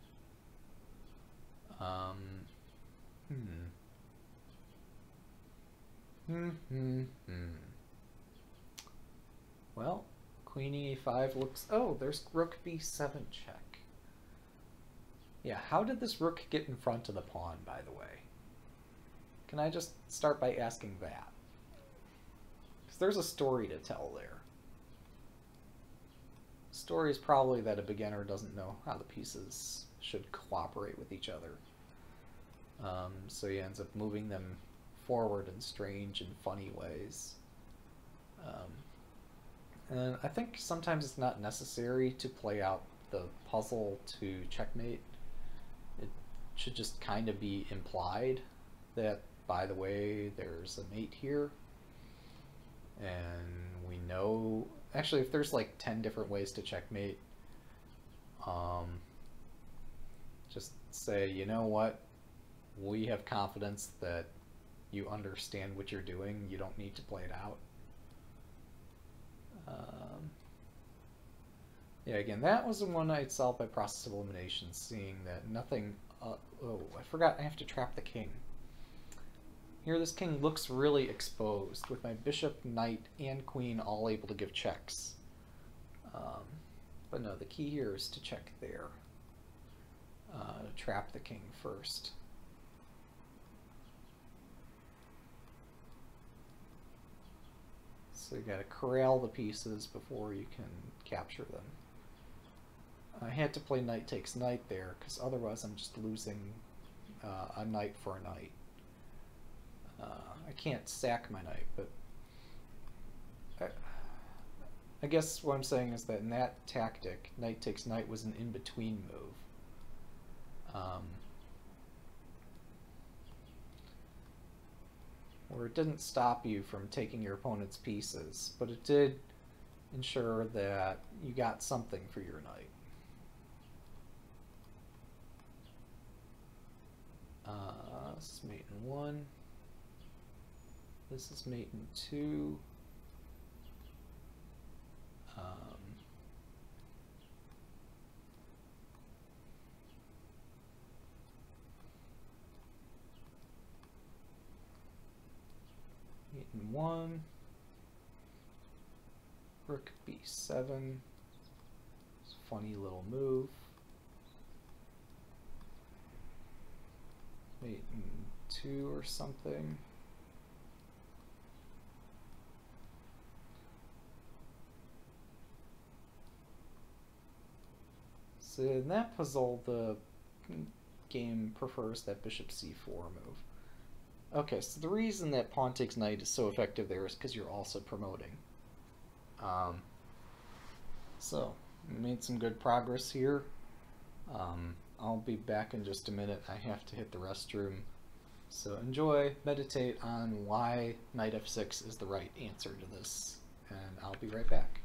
Um, hmm. Hmm, hmm, hmm. Well, queen e five looks... Oh, there's rook b seven check. Yeah, how did this rook get in front of the pawn, by the way? Can I just start by asking that? Because there's a story to tell there. The story is probably that a beginner doesn't know how the pieces should cooperate with each other. Um, so he ends up moving them forward in strange and funny ways. Um, and I think sometimes it's not necessary to play out the puzzle to checkmate. It should just kind of be implied that, by the way, there's a mate here. And we know... Actually, if there's like ten different ways to checkmate, um, just say, you know what? We have confidence that you understand what you're doing. You don't need to play it out. Um, yeah, again, that was the one I'd solved by process of elimination, seeing that nothing... Uh, oh, I forgot I have to trap the king. Here this king looks really exposed, with my bishop, knight, and queen all able to give checks. Um, but no, the key here is to check there. Uh, to trap the king first. So you gotta corral the pieces before you can capture them. I had to play knight takes knight there, because otherwise I'm just losing uh, a knight for a knight. Uh, I can't sack my knight, but I, I guess what I'm saying is that in that tactic, knight takes knight was an in-between move. Um, where it didn't stop you from taking your opponent's pieces, but it did ensure that you got something for your knight. Uh, this is mate in one. This is mate in two. Um, mate in one. Rook b seven. It's a funny little move. Mate in two or something. So in that puzzle, the game prefers that bishop c four move. Okay, so the reason that pawn takes knight is so effective there is because you're also promoting. Um, so, we made some good progress here. Um, I'll be back in just a minute. I have to hit the restroom. So enjoy, meditate on why knight f six is the right answer to this, and I'll be right back.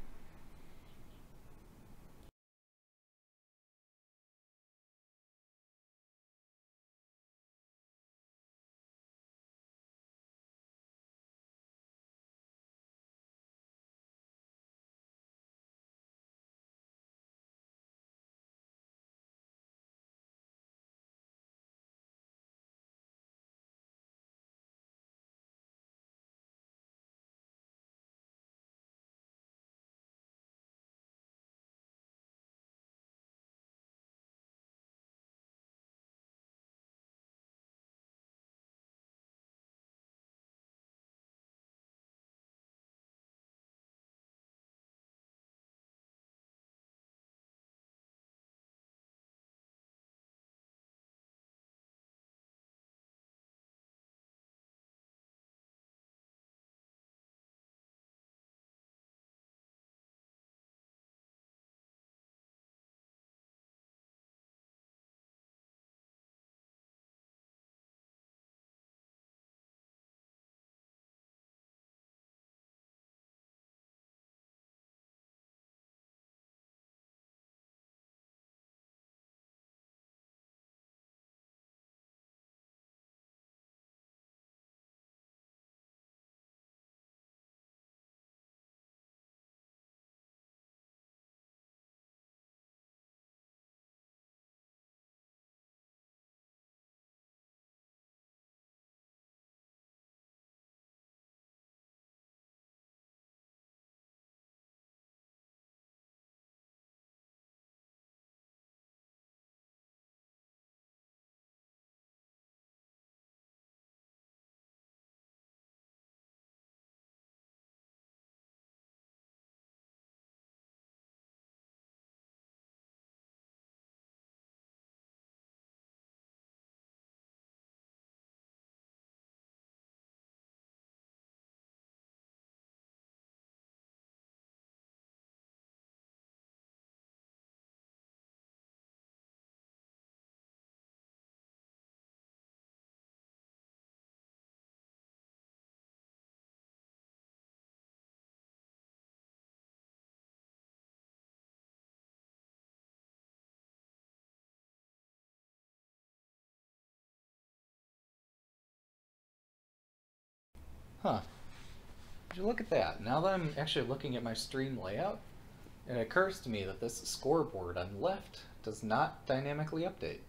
Huh. Would you look at that? Now that I'm actually looking at my stream layout, it occurs to me that this scoreboard on the left does not dynamically update.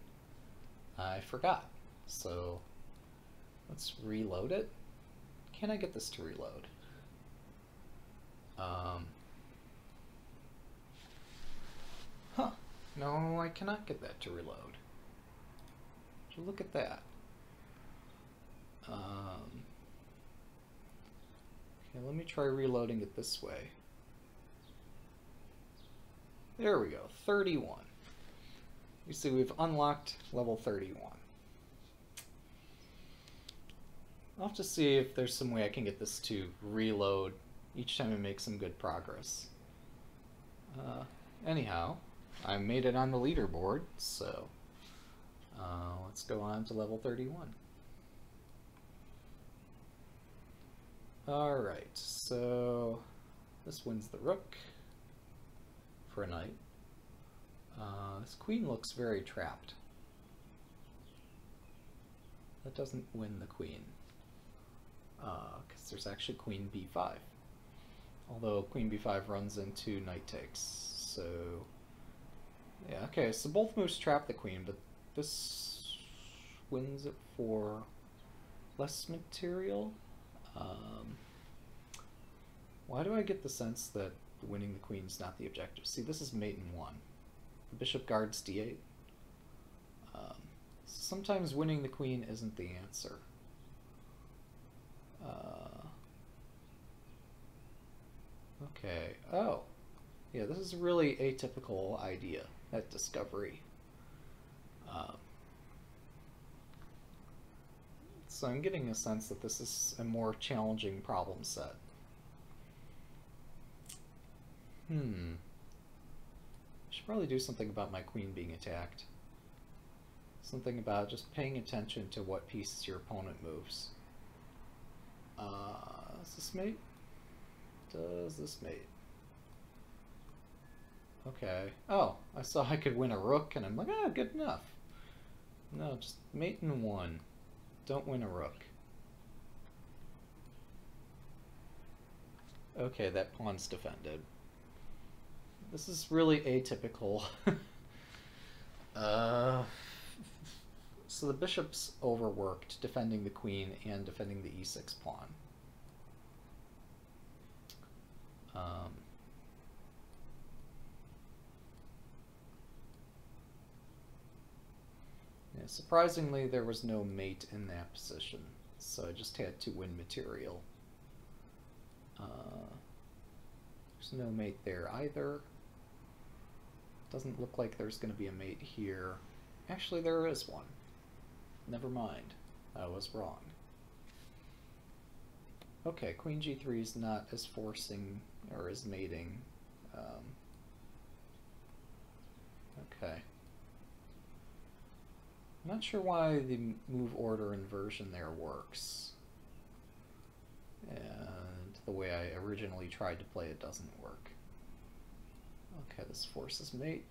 I forgot. So let's reload it. Can I get this to reload? Um, huh. No, I cannot get that to reload. Would you look at that? Um, okay, let me try reloading it this way. There we go, thirty-one. You see we've unlocked level thirty-one. I'll have to see if there's some way I can get this to reload each time I make some good progress. Uh, anyhow, I made it on the leaderboard, so uh, let's go on to level thirty-one. Alright, so this wins the rook for a knight. Uh, this queen looks very trapped. That doesn't win the queen, because uh, there's actually queen b five. Although queen b five runs into knight takes, so yeah, okay, so both moves trap the queen, but this wins it for less material. Um, why do I get the sense that winning the queen is not the objective? See, this is mate in one. The bishop guards d eight. Um, sometimes winning the queen isn't the answer. Uh, okay. Oh. Yeah, this is a really atypical idea at Discovery. Um, so I'm getting a sense that this is a more challenging problem set. Hmm. I should probably do something about my queen being attacked. Something about just paying attention to what pieces your opponent moves. Uh, does this mate? Does this mate? Okay. Oh, I saw I could win a rook, and I'm like, ah, good enough. No, just mate in one. Don't win a rook. Okay, that pawn's defended. This is really atypical. uh, so the bishop's overworked defending the queen and defending the e six pawn. Um, yeah, surprisingly, there was no mate in that position, so I just had to win material. Uh, there's no mate there either. Doesn't look like there's going to be a mate here. Actually, there is one. Never mind. I was wrong. Okay, queen g three is not as forcing or as mating. Um, okay. I'm not sure why the move order inversion there works. And the way I originally tried to play it doesn't work. Okay, this forces mate.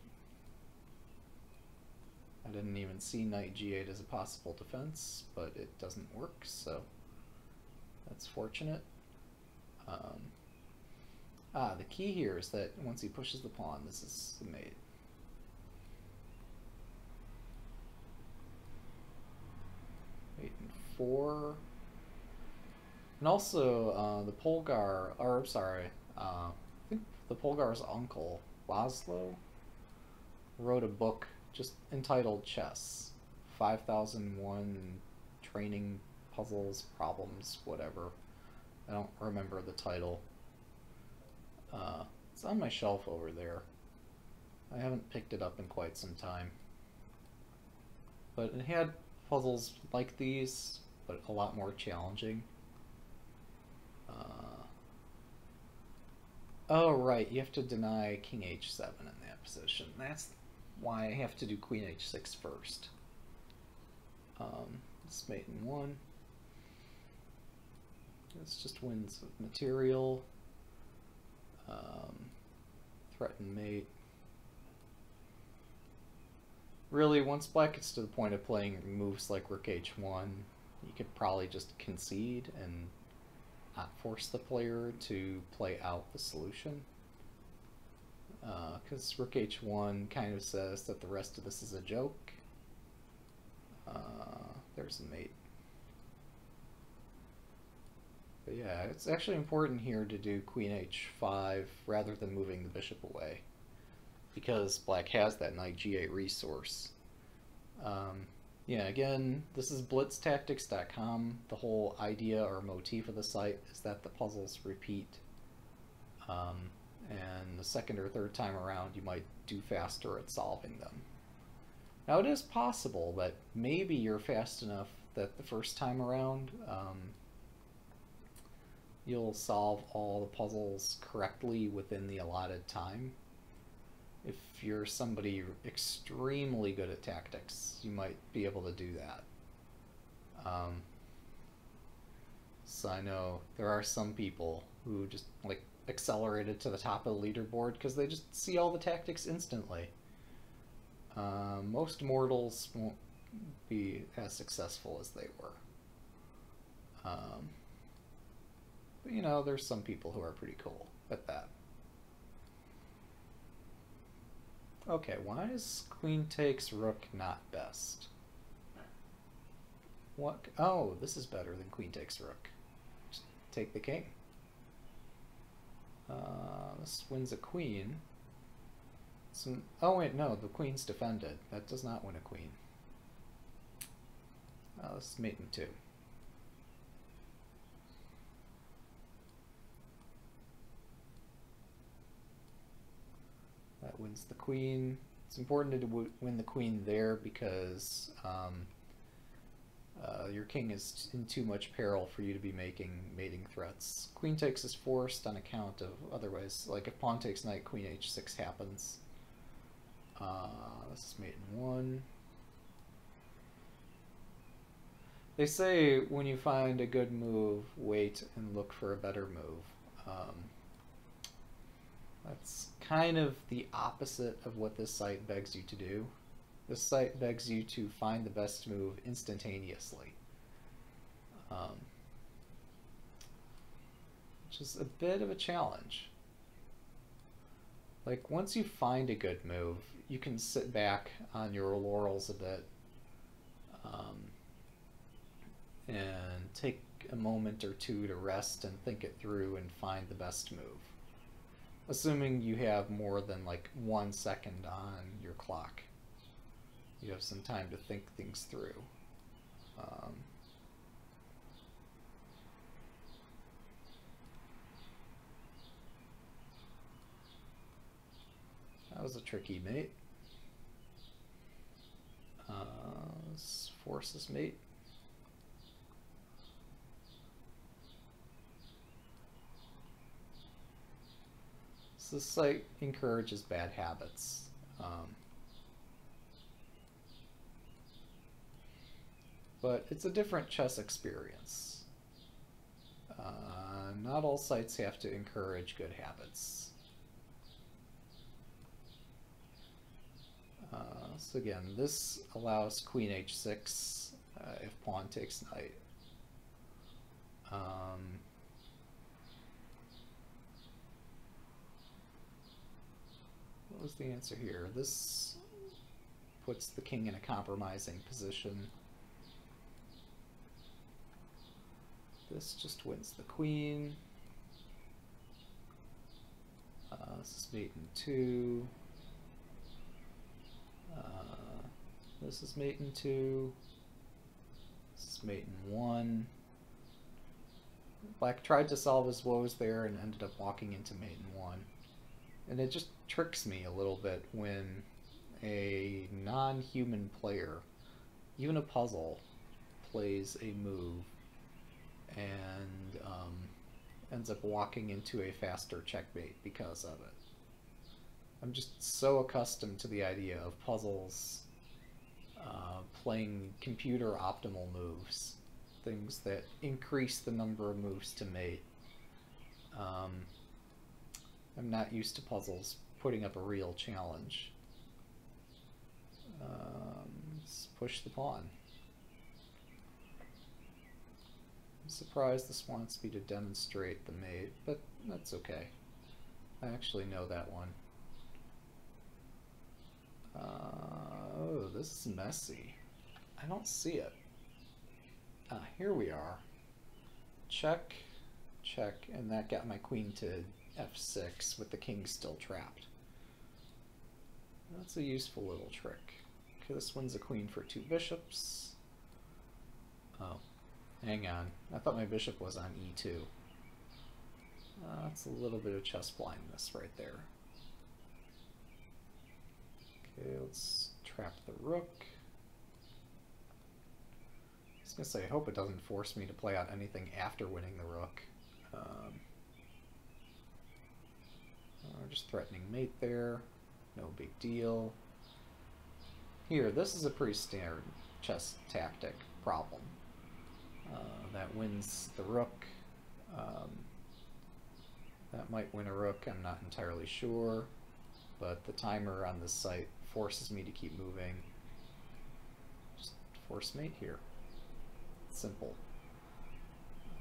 I didn't even see knight g eight as a possible defense, but it doesn't work, so that's fortunate. Um, ah, the key here is that once he pushes the pawn, this is the mate. Mate in four. And also, uh, the Polgar, or sorry, uh, I think the Polgar's uncle, Laszlo, wrote a book just entitled Chess. five thousand one training puzzles, problems, whatever. I don't remember the title. Uh, it's on my shelf over there. I haven't picked it up in quite some time. But it had puzzles like these, but a lot more challenging. Uh, oh, right, you have to deny king h seven in that position. That's why I have to do queen h six first. Um, this mate in one. This just wins with material. Um, threaten mate. Really, once black gets to the point of playing moves like rook h one, you could probably just concede and not force the player to play out the solution. Because uh, rook h one kind of says that the rest of this is a joke. Uh, there's a mate. But yeah, it's actually important here to do queen h five rather than moving the bishop away, because black has that knight g eight resource. Um, yeah, again, this is blitz tactics dot com. The whole idea or motif of the site is that the puzzles repeat. Um, and the second or third time around, you might do faster at solving them. Now, it is possible that maybe you're fast enough that the first time around, um, you'll solve all the puzzles correctly within the allotted time. if you're somebody extremely good at tactics, you might be able to do that. Um, so I know there are some people who just like accelerated to the top of the leaderboard because they just see all the tactics instantly. Uh, most mortals won't be as successful as they were. Um, but you know, there's some people who are pretty cool at that. Okay, why is queen takes rook not best? What? Oh, this is better than queen takes rook. Just take the king. Uh, this wins a queen. Some, oh wait, no, the queen's defended. That does not win a queen. Oh, this is mate in two. That wins the queen. It's important to w win the queen there because um, uh, your king is in too much peril for you to be making mating threats. Queen takes is forced on account of otherwise, like if pawn takes knight, queen h six happens. Uh, this is mate in one. They say when you find a good move, wait and look for a better move. Um, that's kind of the opposite of what this site begs you to do. This site begs you to find the best move instantaneously. Um, which is a bit of a challenge. Like, once you find a good move, you can sit back on your laurels a bit um, and take a moment or two to rest and think it through and find the best move. Assuming you have more than like one second on your clock. You have some time to think things through. Um, that was a tricky mate. Uh, let's force this mate. So this site encourages bad habits. Um, but it's a different chess experience. Uh, not all sites have to encourage good habits. Uh, so again, this allows queen h six uh, if pawn takes knight. Um, what was the answer here? This puts the king in a compromising position. This just wins the queen. Uh, this is mate in two. Uh, this is mate in two. This is mate in one. Black tried to solve his woes there and ended up walking into mate in one. And it just tricks me a little bit when a non-human player, even a puzzle, plays a move and um, ends up walking into a faster checkmate because of it. I'm just so accustomed to the idea of puzzles uh, playing computer optimal moves, things that increase the number of moves to mate. Um, I'm not used to puzzles putting up a real challenge. Um, let's push the pawn. I'm surprised this wants me to demonstrate the mate, but that's okay. I actually know that one. Uh, oh, this is messy. I don't see it. Ah, here we are. Check, check, and that got my queen to f six with the king still trapped. That's a useful little trick. Okay, this wins a queen for two bishops. Oh, hang on. I thought my bishop was on e two. Uh, that's a little bit of chess blindness right there. Okay, let's trap the rook. I was going to say, I hope it doesn't force me to play out anything after winning the rook. Um, we're just threatening mate there. no big deal. Here, this is a pretty standard chess tactic problem. Uh, that wins the rook. Um, that might win a rook, I'm not entirely sure. But the timer on this site forces me to keep moving. Just force mate here. Simple. Um,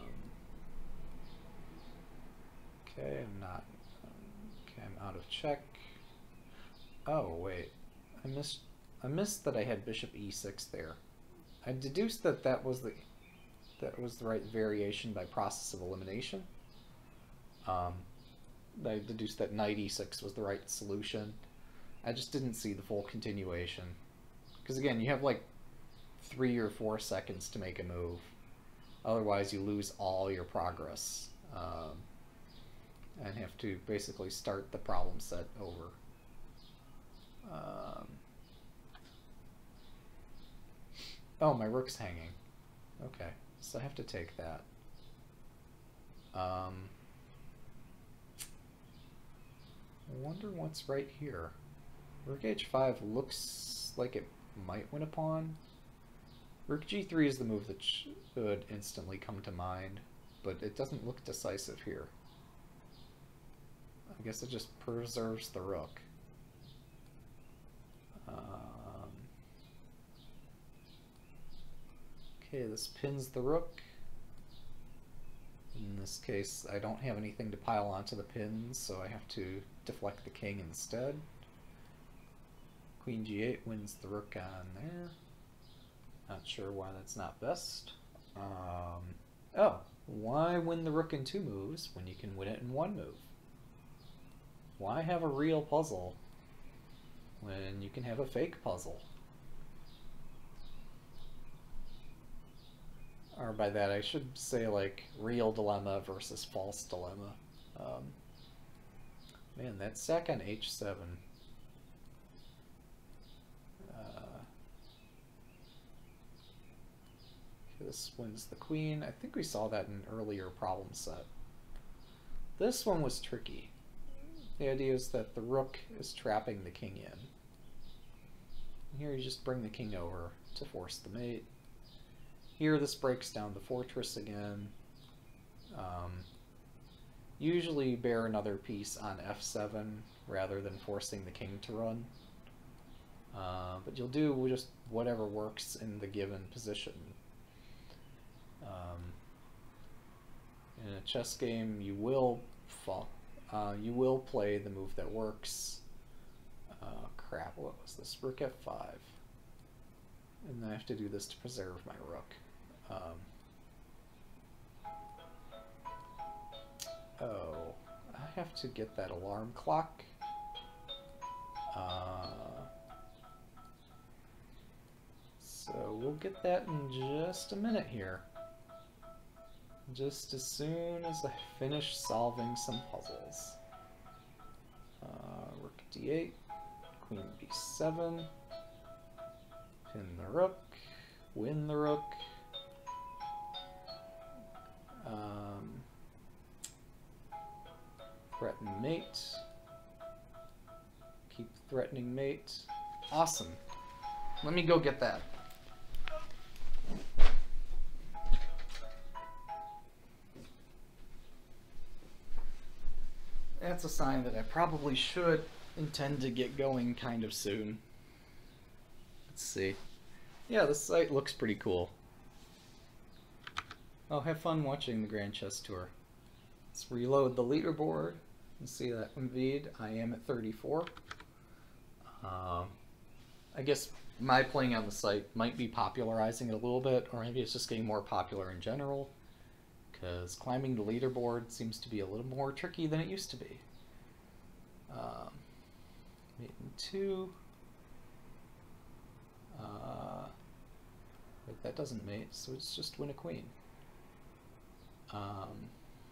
okay, I'm not. Okay, I'm out of check. Oh wait, I missed. I missed that I had bishop e six there. I deduced that that was the that was the right variation by process of elimination. Um, I deduced that knight e six was the right solution. I just didn't see the full continuation. Because again, you have like three or four seconds to make a move. Otherwise, you lose all your progress. Um, and have to basically start the problem set over. Um, oh, my rook's hanging. Okay, so I have to take that. Um, I wonder what's right here. Rook h five looks like it might win a pawn. Rook g three is the move that should instantly come to mind, but it doesn't look decisive here. I guess it just preserves the rook. Um, okay, this pins the rook. In this case, I don't have anything to pile onto the pins, so I have to deflect the king instead. Queen g eight wins the rook on there. Not sure why that's not best. Um, oh, why win the rook in two moves when you can win it in one move? Why have a real puzzle when you can have a fake puzzle? Or by that I should say like real dilemma versus false dilemma. Um, man, that sack on h seven. Uh, this wins the queen. I think we saw that in an earlier problem set. This one was tricky. The idea is that the rook is trapping the king in. Here you just bring the king over to force the mate. Here this breaks down the fortress again. Um, usually bear another piece on f seven rather than forcing the king to run. Uh, but you'll do just whatever works in the given position. Um, in a chess game, you will fall. Uh, you will play the move that works. Uh, crap, what was this? Rook f five. And then I have to do this to preserve my rook. Um, oh, I have to get that alarm clock. Uh, so we'll get that in just a minute here. Just as soon as I finish solving some puzzles. Uh, rook d eight, queen b seven, pin the rook, win the rook. Um, threaten mate. Keep threatening mate. Awesome. Let me go get that. That's a sign that I probably should intend to get going kind of soon. Let's see. Yeah, this site looks pretty cool. Oh, have fun watching the Grand Chess Tour. Let's reload the leaderboard and see that indeed I am at thirty-four. Um, I guess my playing on the site might be popularizing it a little bit, or maybe it's just getting more popular in general, because climbing the leaderboard seems to be a little more tricky than it used to be. Um, mate in two. Uh, but that doesn't mate, so it's just win a queen. Um,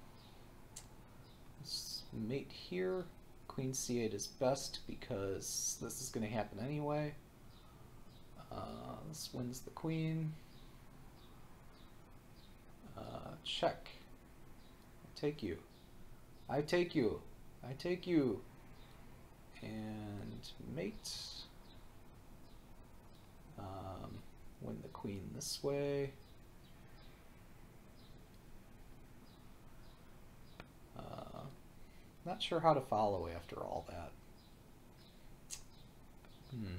let's mate here. Queen c eight is best because this is going to happen anyway. Uh, this wins the queen. Uh, check. I take you. I take you. I take you. and mate. Um, win the queen this way. Uh, not sure how to follow after all that. Hmm.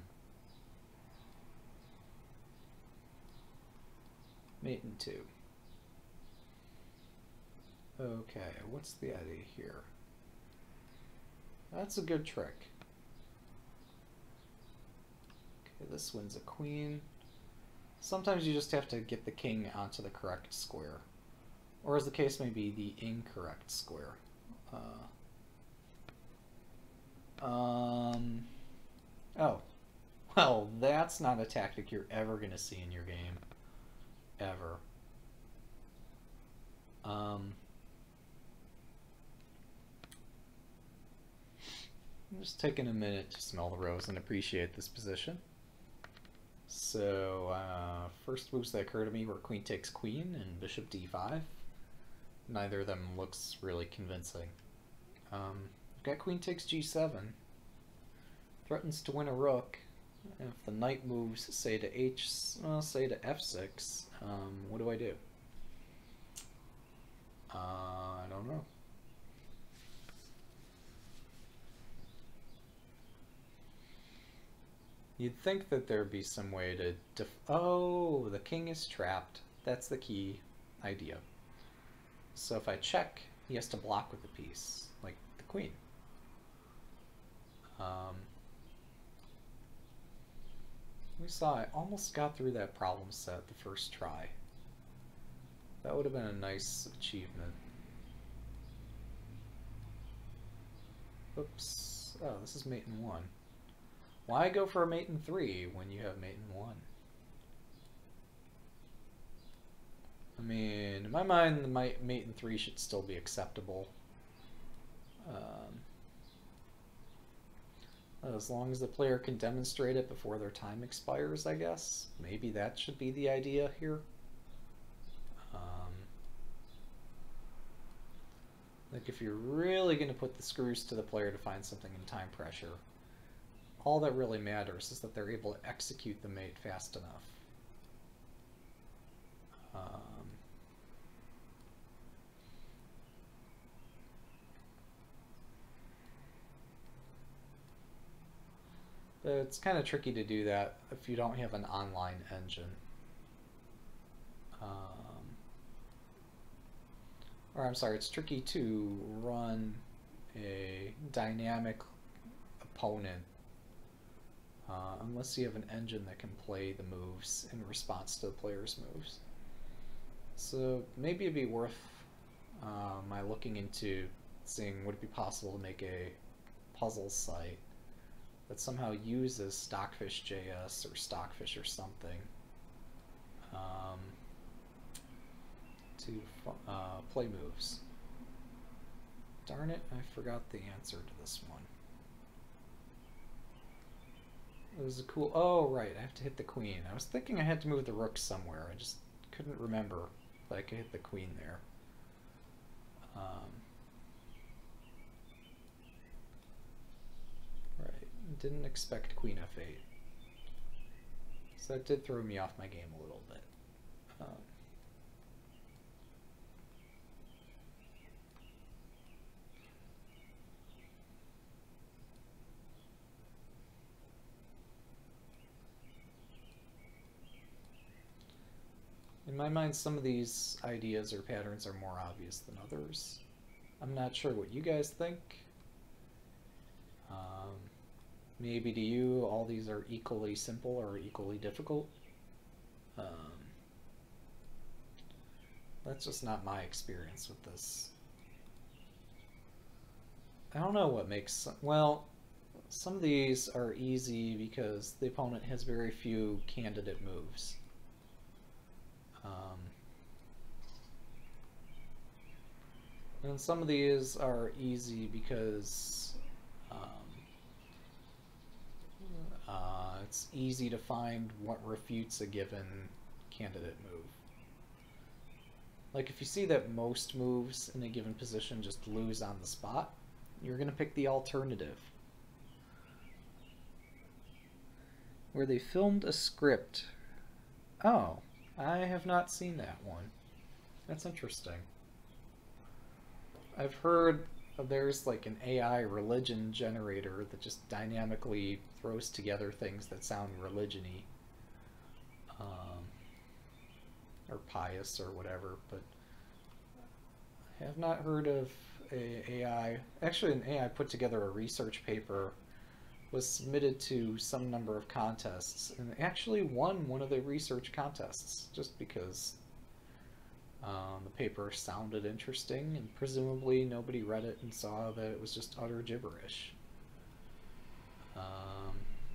Mate in two. Okay, what's the idea here? That's a good trick. Okay, this wins a queen. Sometimes you just have to get the king onto the correct square. Or as the case may be, the incorrect square. Uh, um, oh. Well, that's not a tactic you're ever going to see in your game. Ever. Um... I'm just taking a minute to smell the rose and appreciate this position. So, uh, first moves that occur to me were queen takes queen and bishop d five. Neither of them looks really convincing. Um, I've got queen takes g seven. Threatens to win a rook. If the knight moves, say to h, well, say to f six, um, what do I do? Uh, I don't know. You'd think that there'd be some way to def- oh, the king is trapped. That's the key idea. So if I check, he has to block with the piece, like the queen. Um, we saw I almost got through that problem set the first try. That would have been a nice achievement. Oops. Oh, this is mate in one. Why go for a mate in three when you have mate in one? I mean, in my mind, the mate in three should still be acceptable. Um, as long as the player can demonstrate it before their time expires, I guess. Maybe that should be the idea here. Um, like if you're really going to put the screws to the player to find something in time pressure, all that really matters is that they're able to execute the mate fast enough. Um, but it's kind of tricky to do that if you don't have an online engine. Um, or I'm sorry, it's tricky to run a dynamic opponent Uh, unless you have an engine that can play the moves in response to the player's moves. So maybe it'd be worth uh, my looking into seeing would it be possible to make a puzzle site that somehow uses Stockfish J S or Stockfish or something um, to uh, play moves. Darn it, I forgot the answer to this one. It was a cool... Oh, right, I have to hit the queen. I was thinking I had to move the rook somewhere. I just couldn't remember that I could hit the queen there. Um, right, didn't expect queen f eight. So that did throw me off my game a little bit. Um, In my mind, some of these ideas or patterns are more obvious than others. I'm not sure what you guys think. Um, maybe to you, all these are equally simple or equally difficult. Um, that's just not my experience with this. I don't know what makes... Well, some of these are easy because the opponent has very few candidate moves. Um, and some of these are easy because um, uh, it's easy to find what refutes a given candidate move. Like if you see that most moves in a given position just lose on the spot, you're going to pick the alternative. where they filmed a script. Oh, I have not seen that one. That's interesting. I've heard there's like an A I religion generator that just dynamically throws together things that sound religion-y. Um, or pious or whatever, but I have not heard of a AI. Actually, an A I put together a research paper, was submitted to some number of contests, and actually won one of the research contests just because um, the paper sounded interesting, and presumably nobody read it and saw that it was just utter gibberish. Um,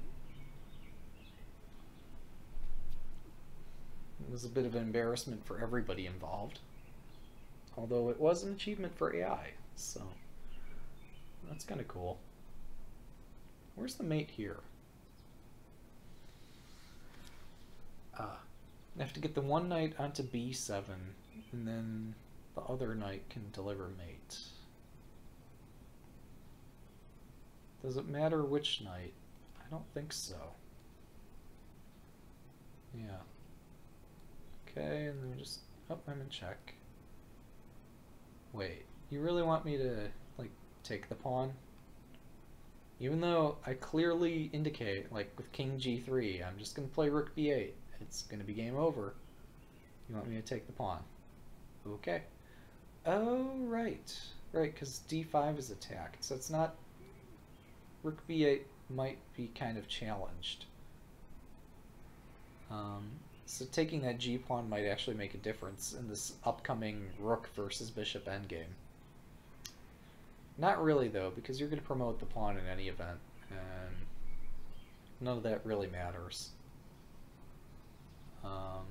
it was a bit of an embarrassment for everybody involved, although it was an achievement for A I, so that's kind of cool. Where's the mate here? Ah, I have to get the one knight onto b seven, and then the other knight can deliver mate. Does it matter which knight? I don't think so. Yeah. Okay, and then just... oh, I'm in check. Wait, you really want me to, like, take the pawn? Even though I clearly indicate, like with king g three, I'm just going to play rook b eight. It's going to be game over. You want me to take the pawn? Okay. Oh, right. Right, because d five is attacked, so it's not... rook b eight might be kind of challenged. Um, so taking that g-pawn might actually make a difference in this upcoming rook versus bishop endgame. Not really, though, because you're going to promote the pawn in any event, and none of that really matters. Um,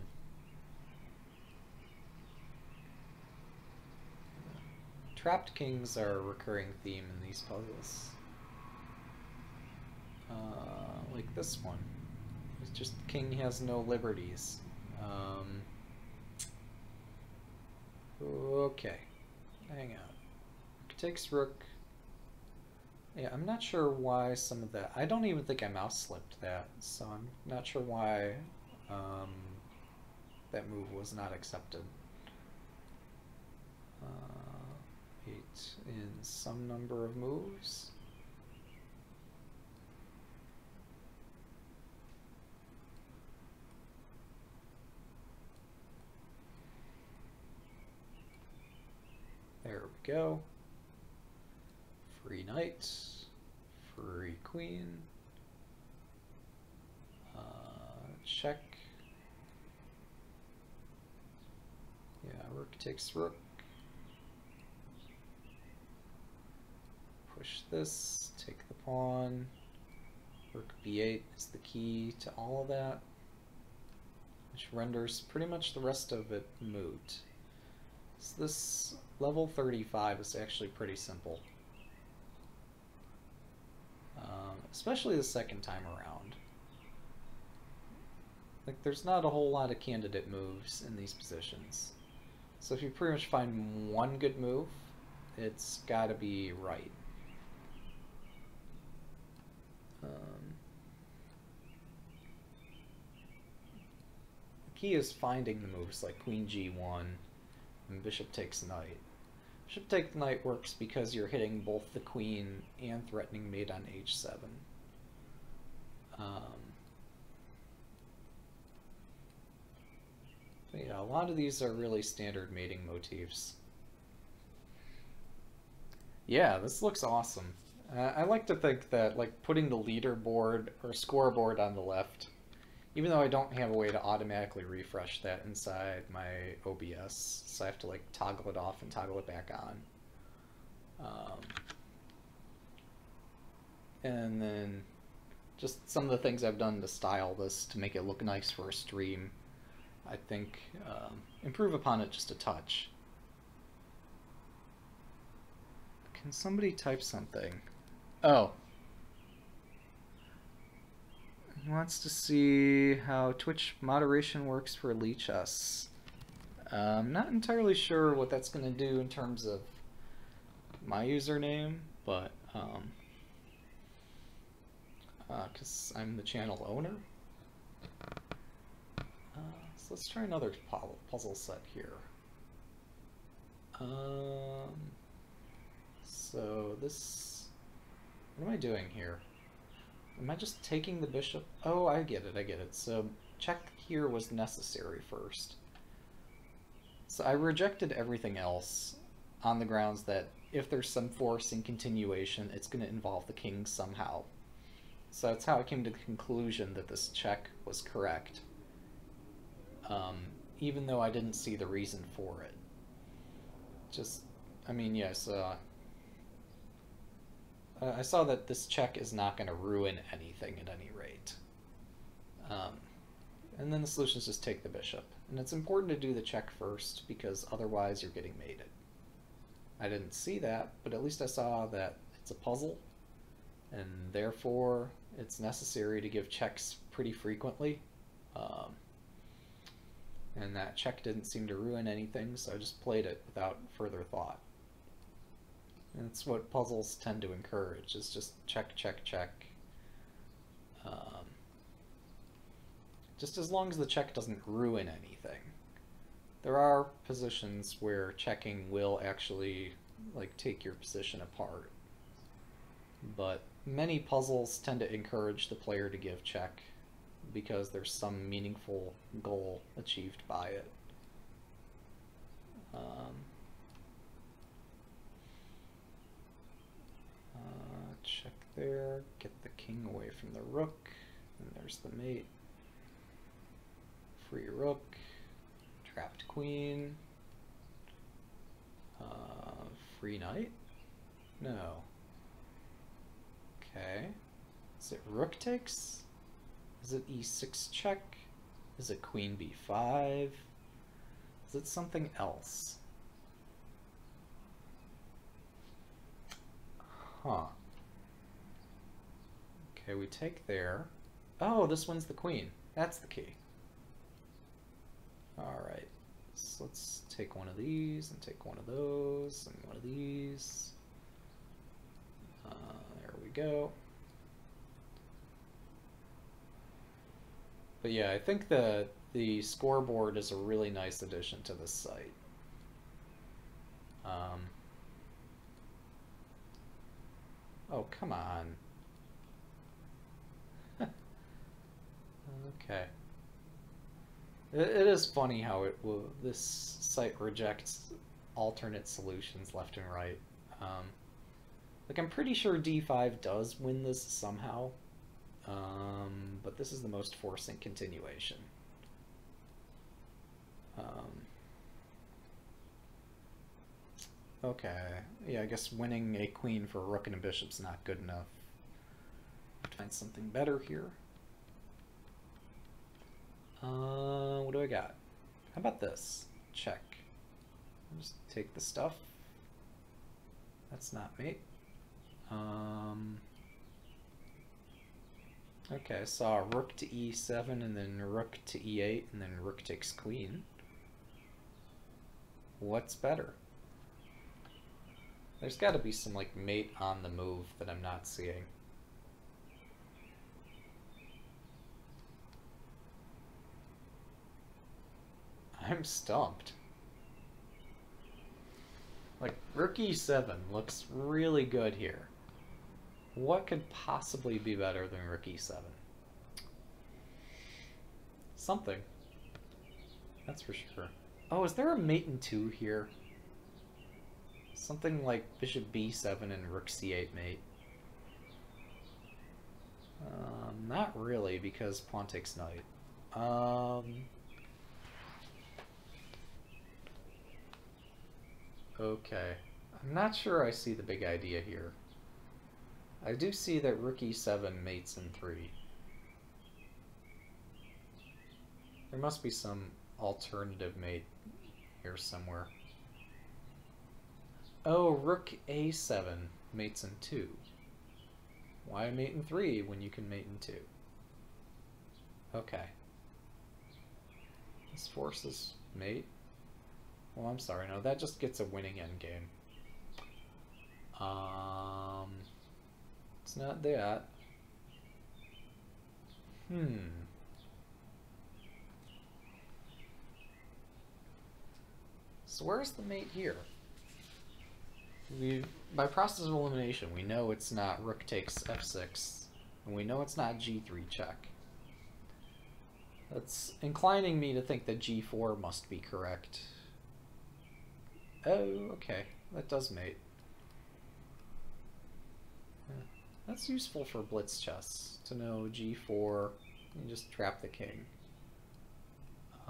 trapped kings are a recurring theme in these puzzles. Uh, like this one. It's just king has no liberties. Um, okay. Hang on. Takes rook. Yeah, I'm not sure why some of that... I don't even think I mouse slipped that, so I'm not sure why um, that move was not accepted. Uh, eight in some number of moves. There we go. Free knight, free queen, uh, check. Yeah, rook takes rook. Push this, take the pawn. Rook b eight is the key to all of that, which renders pretty much the rest of it moot. So this level thirty-five is actually pretty simple. Um, especially the second time around. Like, there's not a whole lot of candidate moves in these positions. So if you pretty much find one good move, it's gotta be right. Um, the key is finding the moves like queen g one and bishop takes knight. Bishop take knight works because you're hitting both the queen and threatening mate on h seven. Um, but yeah, a lot of these are really standard mating motifs. Yeah, this looks awesome. Uh, I like to think that, like, putting the leaderboard or scoreboard on the left, even though I don't have a way to automatically refresh that inside my O B S, so I have to like toggle it off and toggle it back on. Um, and then just some of the things I've done to style this to make it look nice for a stream, I think um, improve upon it just a touch. Can somebody type something? Oh. He wants to see how Twitch moderation works for Lichess. Uh, I'm not entirely sure what that's going to do in terms of my username, but um, uh, 'cause I'm the channel owner, Uh, so let's try another pu- puzzle set here. Um, so this, what am I doing here? Am I just taking the bishop? Oh, I get it, I get it. So check here was necessary first. So I rejected everything else on the grounds that if there's some force in continuation, it's going to involve the king somehow. So that's how I came to the conclusion that this check was correct, um, even though I didn't see the reason for it. Just, I mean, yes, uh, I saw that this check is not going to ruin anything at any rate. Um, and then the solution is just take the bishop. And it's important to do the check first, because otherwise you're getting mated. I didn't see that, but at least I saw that it's a puzzle, and therefore it's necessary to give checks pretty frequently. Um, and that check didn't seem to ruin anything, so I just played it without further thought. And that's what puzzles tend to encourage, is just check, check, check. Um, just as long as the check doesn't ruin anything. There are positions where checking will actually like take your position apart, but many puzzles tend to encourage the player to give check because there's some meaningful goal achieved by it. Um, uh, check there, get the king away from the rook, and there's the mate. Free rook. Trapped queen. Uh, free knight? No. Okay. Is it rook takes? Is it e six check? Is it queen b five? Is it something else? Huh. Okay, we take there. Oh, this one's the queen. That's the key. Alright, so let's take one of these, and take one of those, and one of these. Uh, there we go. But yeah, I think the, the scoreboard is a really nice addition to this site. Um, oh, come on. Okay. It is funny how it will, this site rejects alternate solutions left and right. Um, like I'm pretty sure d five does win this somehow, um, but this is the most forcing continuation. Um, okay, yeah, I guess winning a queen for a rook and a bishop's not good enough. Have to find something better here. Uh, what do I got? How about this? Check. I'll just take the stuff. That's not mate. Um, okay, I saw rook to e seven, and then rook to e eight, and then rook takes queen. What's better? There's got to be some like mate on the move that I'm not seeing. I'm stumped. Like, rook e seven looks really good here. What could possibly be better than rook e seven? Something. That's for sure. Oh, is there a mate in two here? Something like bishop b seven and rook c eight mate. Um, not really, because pawn takes knight. Um... Okay. I'm not sure I see the big idea here. I do see that rook e seven mates in three. There must be some alternative mate here somewhere. Oh, rook a seven mates in two. Why mate in three when you can mate in two? Okay. This forces mate. Well, I'm sorry, no, that just gets a winning endgame. Um, it's not that. Hmm. So where's the mate here? We, by process of elimination, we know it's not rook takes f six, and we know it's not g three check. That's inclining me to think that g four must be correct. Oh, okay. That does mate. Yeah. That's useful for blitz chess, to know g four, you just trap the king. Uh,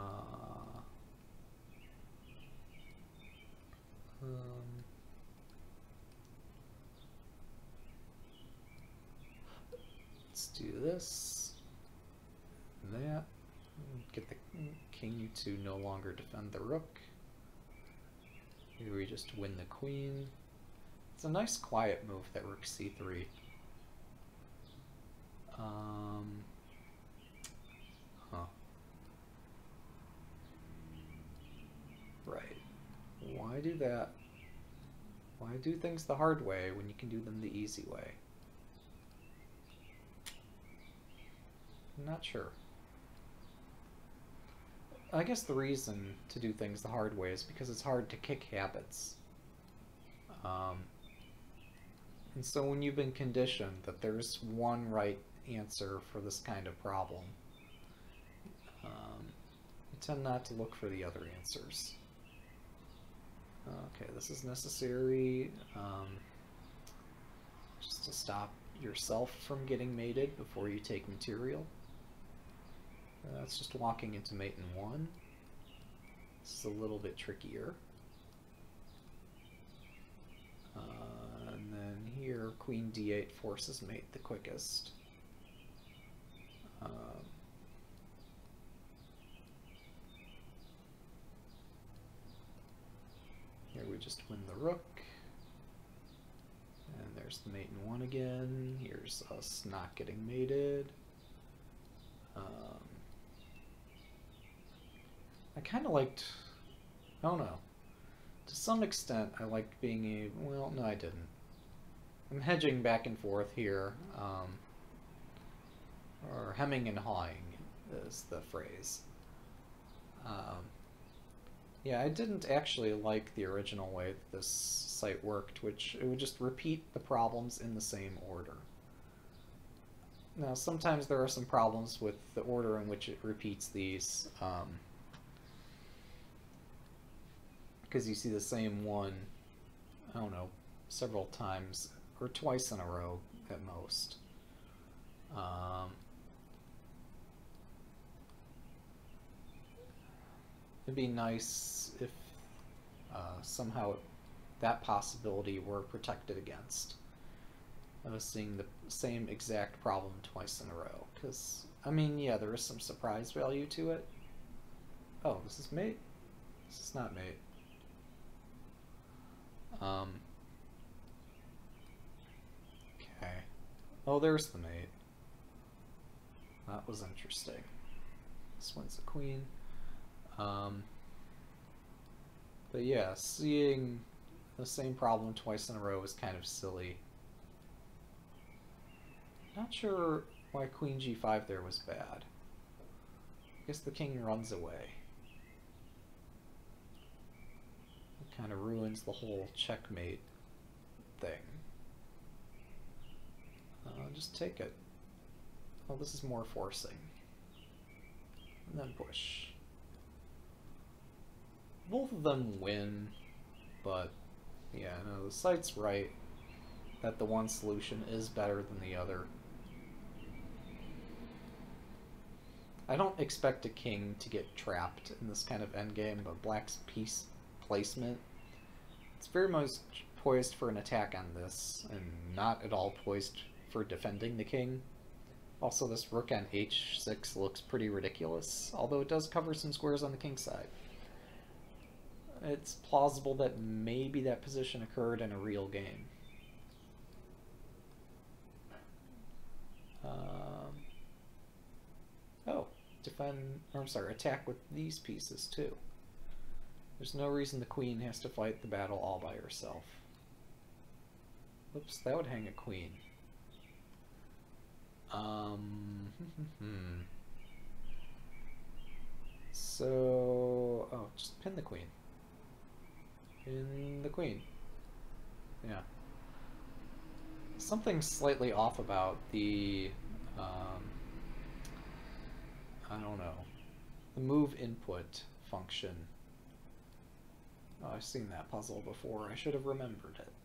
um, let's do this, and that. Get the king to no longer defend the rook. Maybe we just win the queen. It's a nice quiet move, that rook c three. Um, huh. Right. Why do that? Why do things the hard way when you can do them the easy way? I'm not sure. I guess the reason to do things the hard way is because it's hard to kick habits. Um, and so when you've been conditioned that there's one right answer for this kind of problem, um, you tend not to look for the other answers. Okay, this is necessary um, just to stop yourself from getting mated before you take material. Uh, that's just walking into mate in one. This is a little bit trickier. Uh, and then here, queen d eight forces mate the quickest. Um, here we just win the rook. And there's the mate in one again. Here's us not getting mated. Um, I kind of liked, I don't know, to some extent I liked being a, well, no I didn't. I'm hedging back and forth here, um, or hemming and hawing is the phrase. Um, yeah, I didn't actually like the original way that this site worked, which it would just repeat the problems in the same order. Now, sometimes there are some problems with the order in which it repeats these, um, because you see the same one, I don't know, several times, or twice in a row at most. Um, it'd be nice if uh, somehow that possibility were protected against. I was seeing the same exact problem twice in a row, because, I mean, yeah, there is some surprise value to it. Oh, this is mate? This is not mate. Um, okay. Oh, there's the mate. That was interesting. This one's a queen. Um, but yeah, seeing the same problem twice in a row is kind of silly. Not sure why queen g five there was bad. I guess the king runs away. It kind of ruins the whole checkmate thing. Uh, just take it. Oh, this is more forcing. And then push. Both of them win, but yeah, no, the site's right that the one solution is better than the other. I don't expect a king to get trapped in this kind of endgame, but black's piece placement, it's very much poised for an attack on this, and not at all poised for defending the king. Also, this rook on h six looks pretty ridiculous, although it does cover some squares on the king side. It's plausible that maybe that position occurred in a real game. Um, oh, defend, or I'm sorry, attack with these pieces too. There's no reason the queen has to fight the battle all by herself. Oops, that would hang a queen. Um, so, oh, just pin the queen. in the queen. Yeah. Something slightly off about the, um, I don't know, the move input function. Oh, I've seen that puzzle before. I should have remembered it.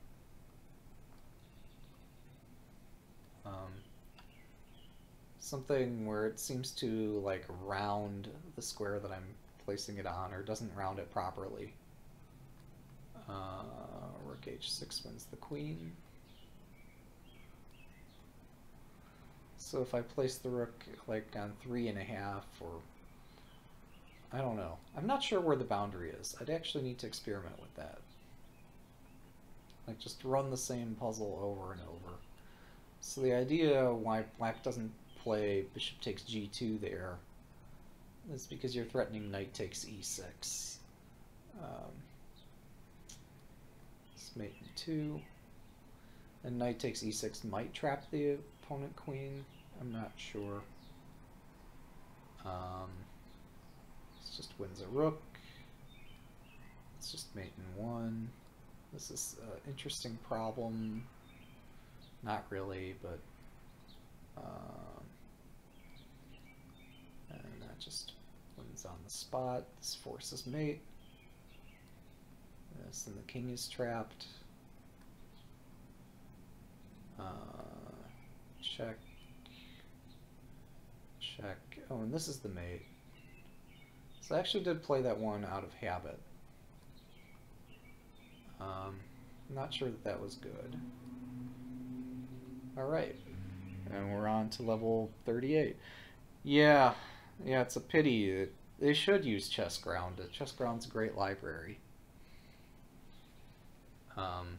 Um, something where it seems to like round the square that I'm placing it on, or doesn't round it properly. Uh, rook h six wins the queen. So if I place the rook like on three and a half, or I don't know. I'm not sure where the boundary is. I'd actually need to experiment with that. Like just run the same puzzle over and over. So the idea why black doesn't play bishop takes g two there is because you're threatening knight takes e six. Um, mate in two. And knight takes e six might trap the opponent queen. I'm not sure. Um, this just wins a rook. It's just mate in one. This is an interesting problem. Not really, but um, and that just wins on the spot. This forces mate. This, and the king is trapped. Uh, check. Check. Oh, and this is the mate. So I actually did play that one out of habit. Um, I'm not sure that that was good. Alright. And we're on to level thirty-eight. Yeah, yeah, it's a pity. They should use ChessGround. ChessGround's a great library. Um,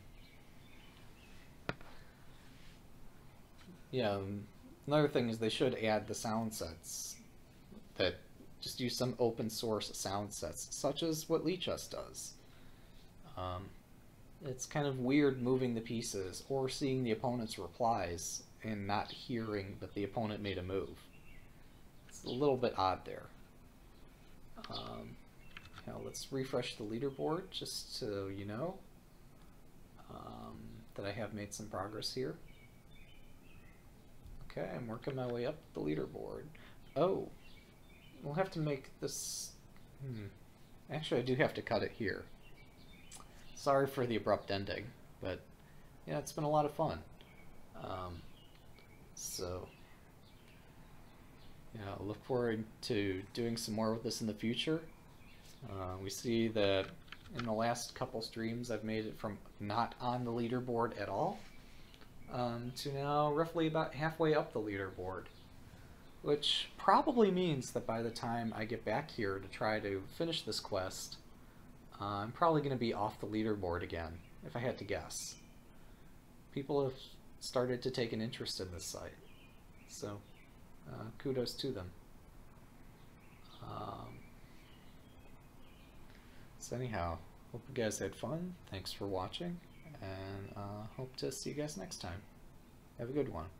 yeah, another thing is they should add the sound sets that just use some open source sound sets, such as what Lichess does. Um, it's kind of weird moving the pieces or seeing the opponent's replies and not hearing that the opponent made a move. It's a little bit odd there. Um, now let's refresh the leaderboard just so you know um, that I have made some progress here. Okay, I'm working my way up the leaderboard. Oh, we'll have to make this... Hmm. Actually, I do have to cut it here. Sorry for the abrupt ending, but yeah, it's been a lot of fun. Um, so, yeah, I look forward to doing some more with this in the future. Uh, we see that in the last couple streams I've made it from not on the leaderboard at all um, to now roughly about halfway up the leaderboard, which probably means that by the time I get back here to try to finish this quest, uh, I'm probably going to be off the leaderboard again, if I had to guess. People have started to take an interest in this site, so uh, kudos to them. Um, so anyhow, hope you guys had fun. Thanks for watching, and uh, hope to see you guys next time. Have a good one.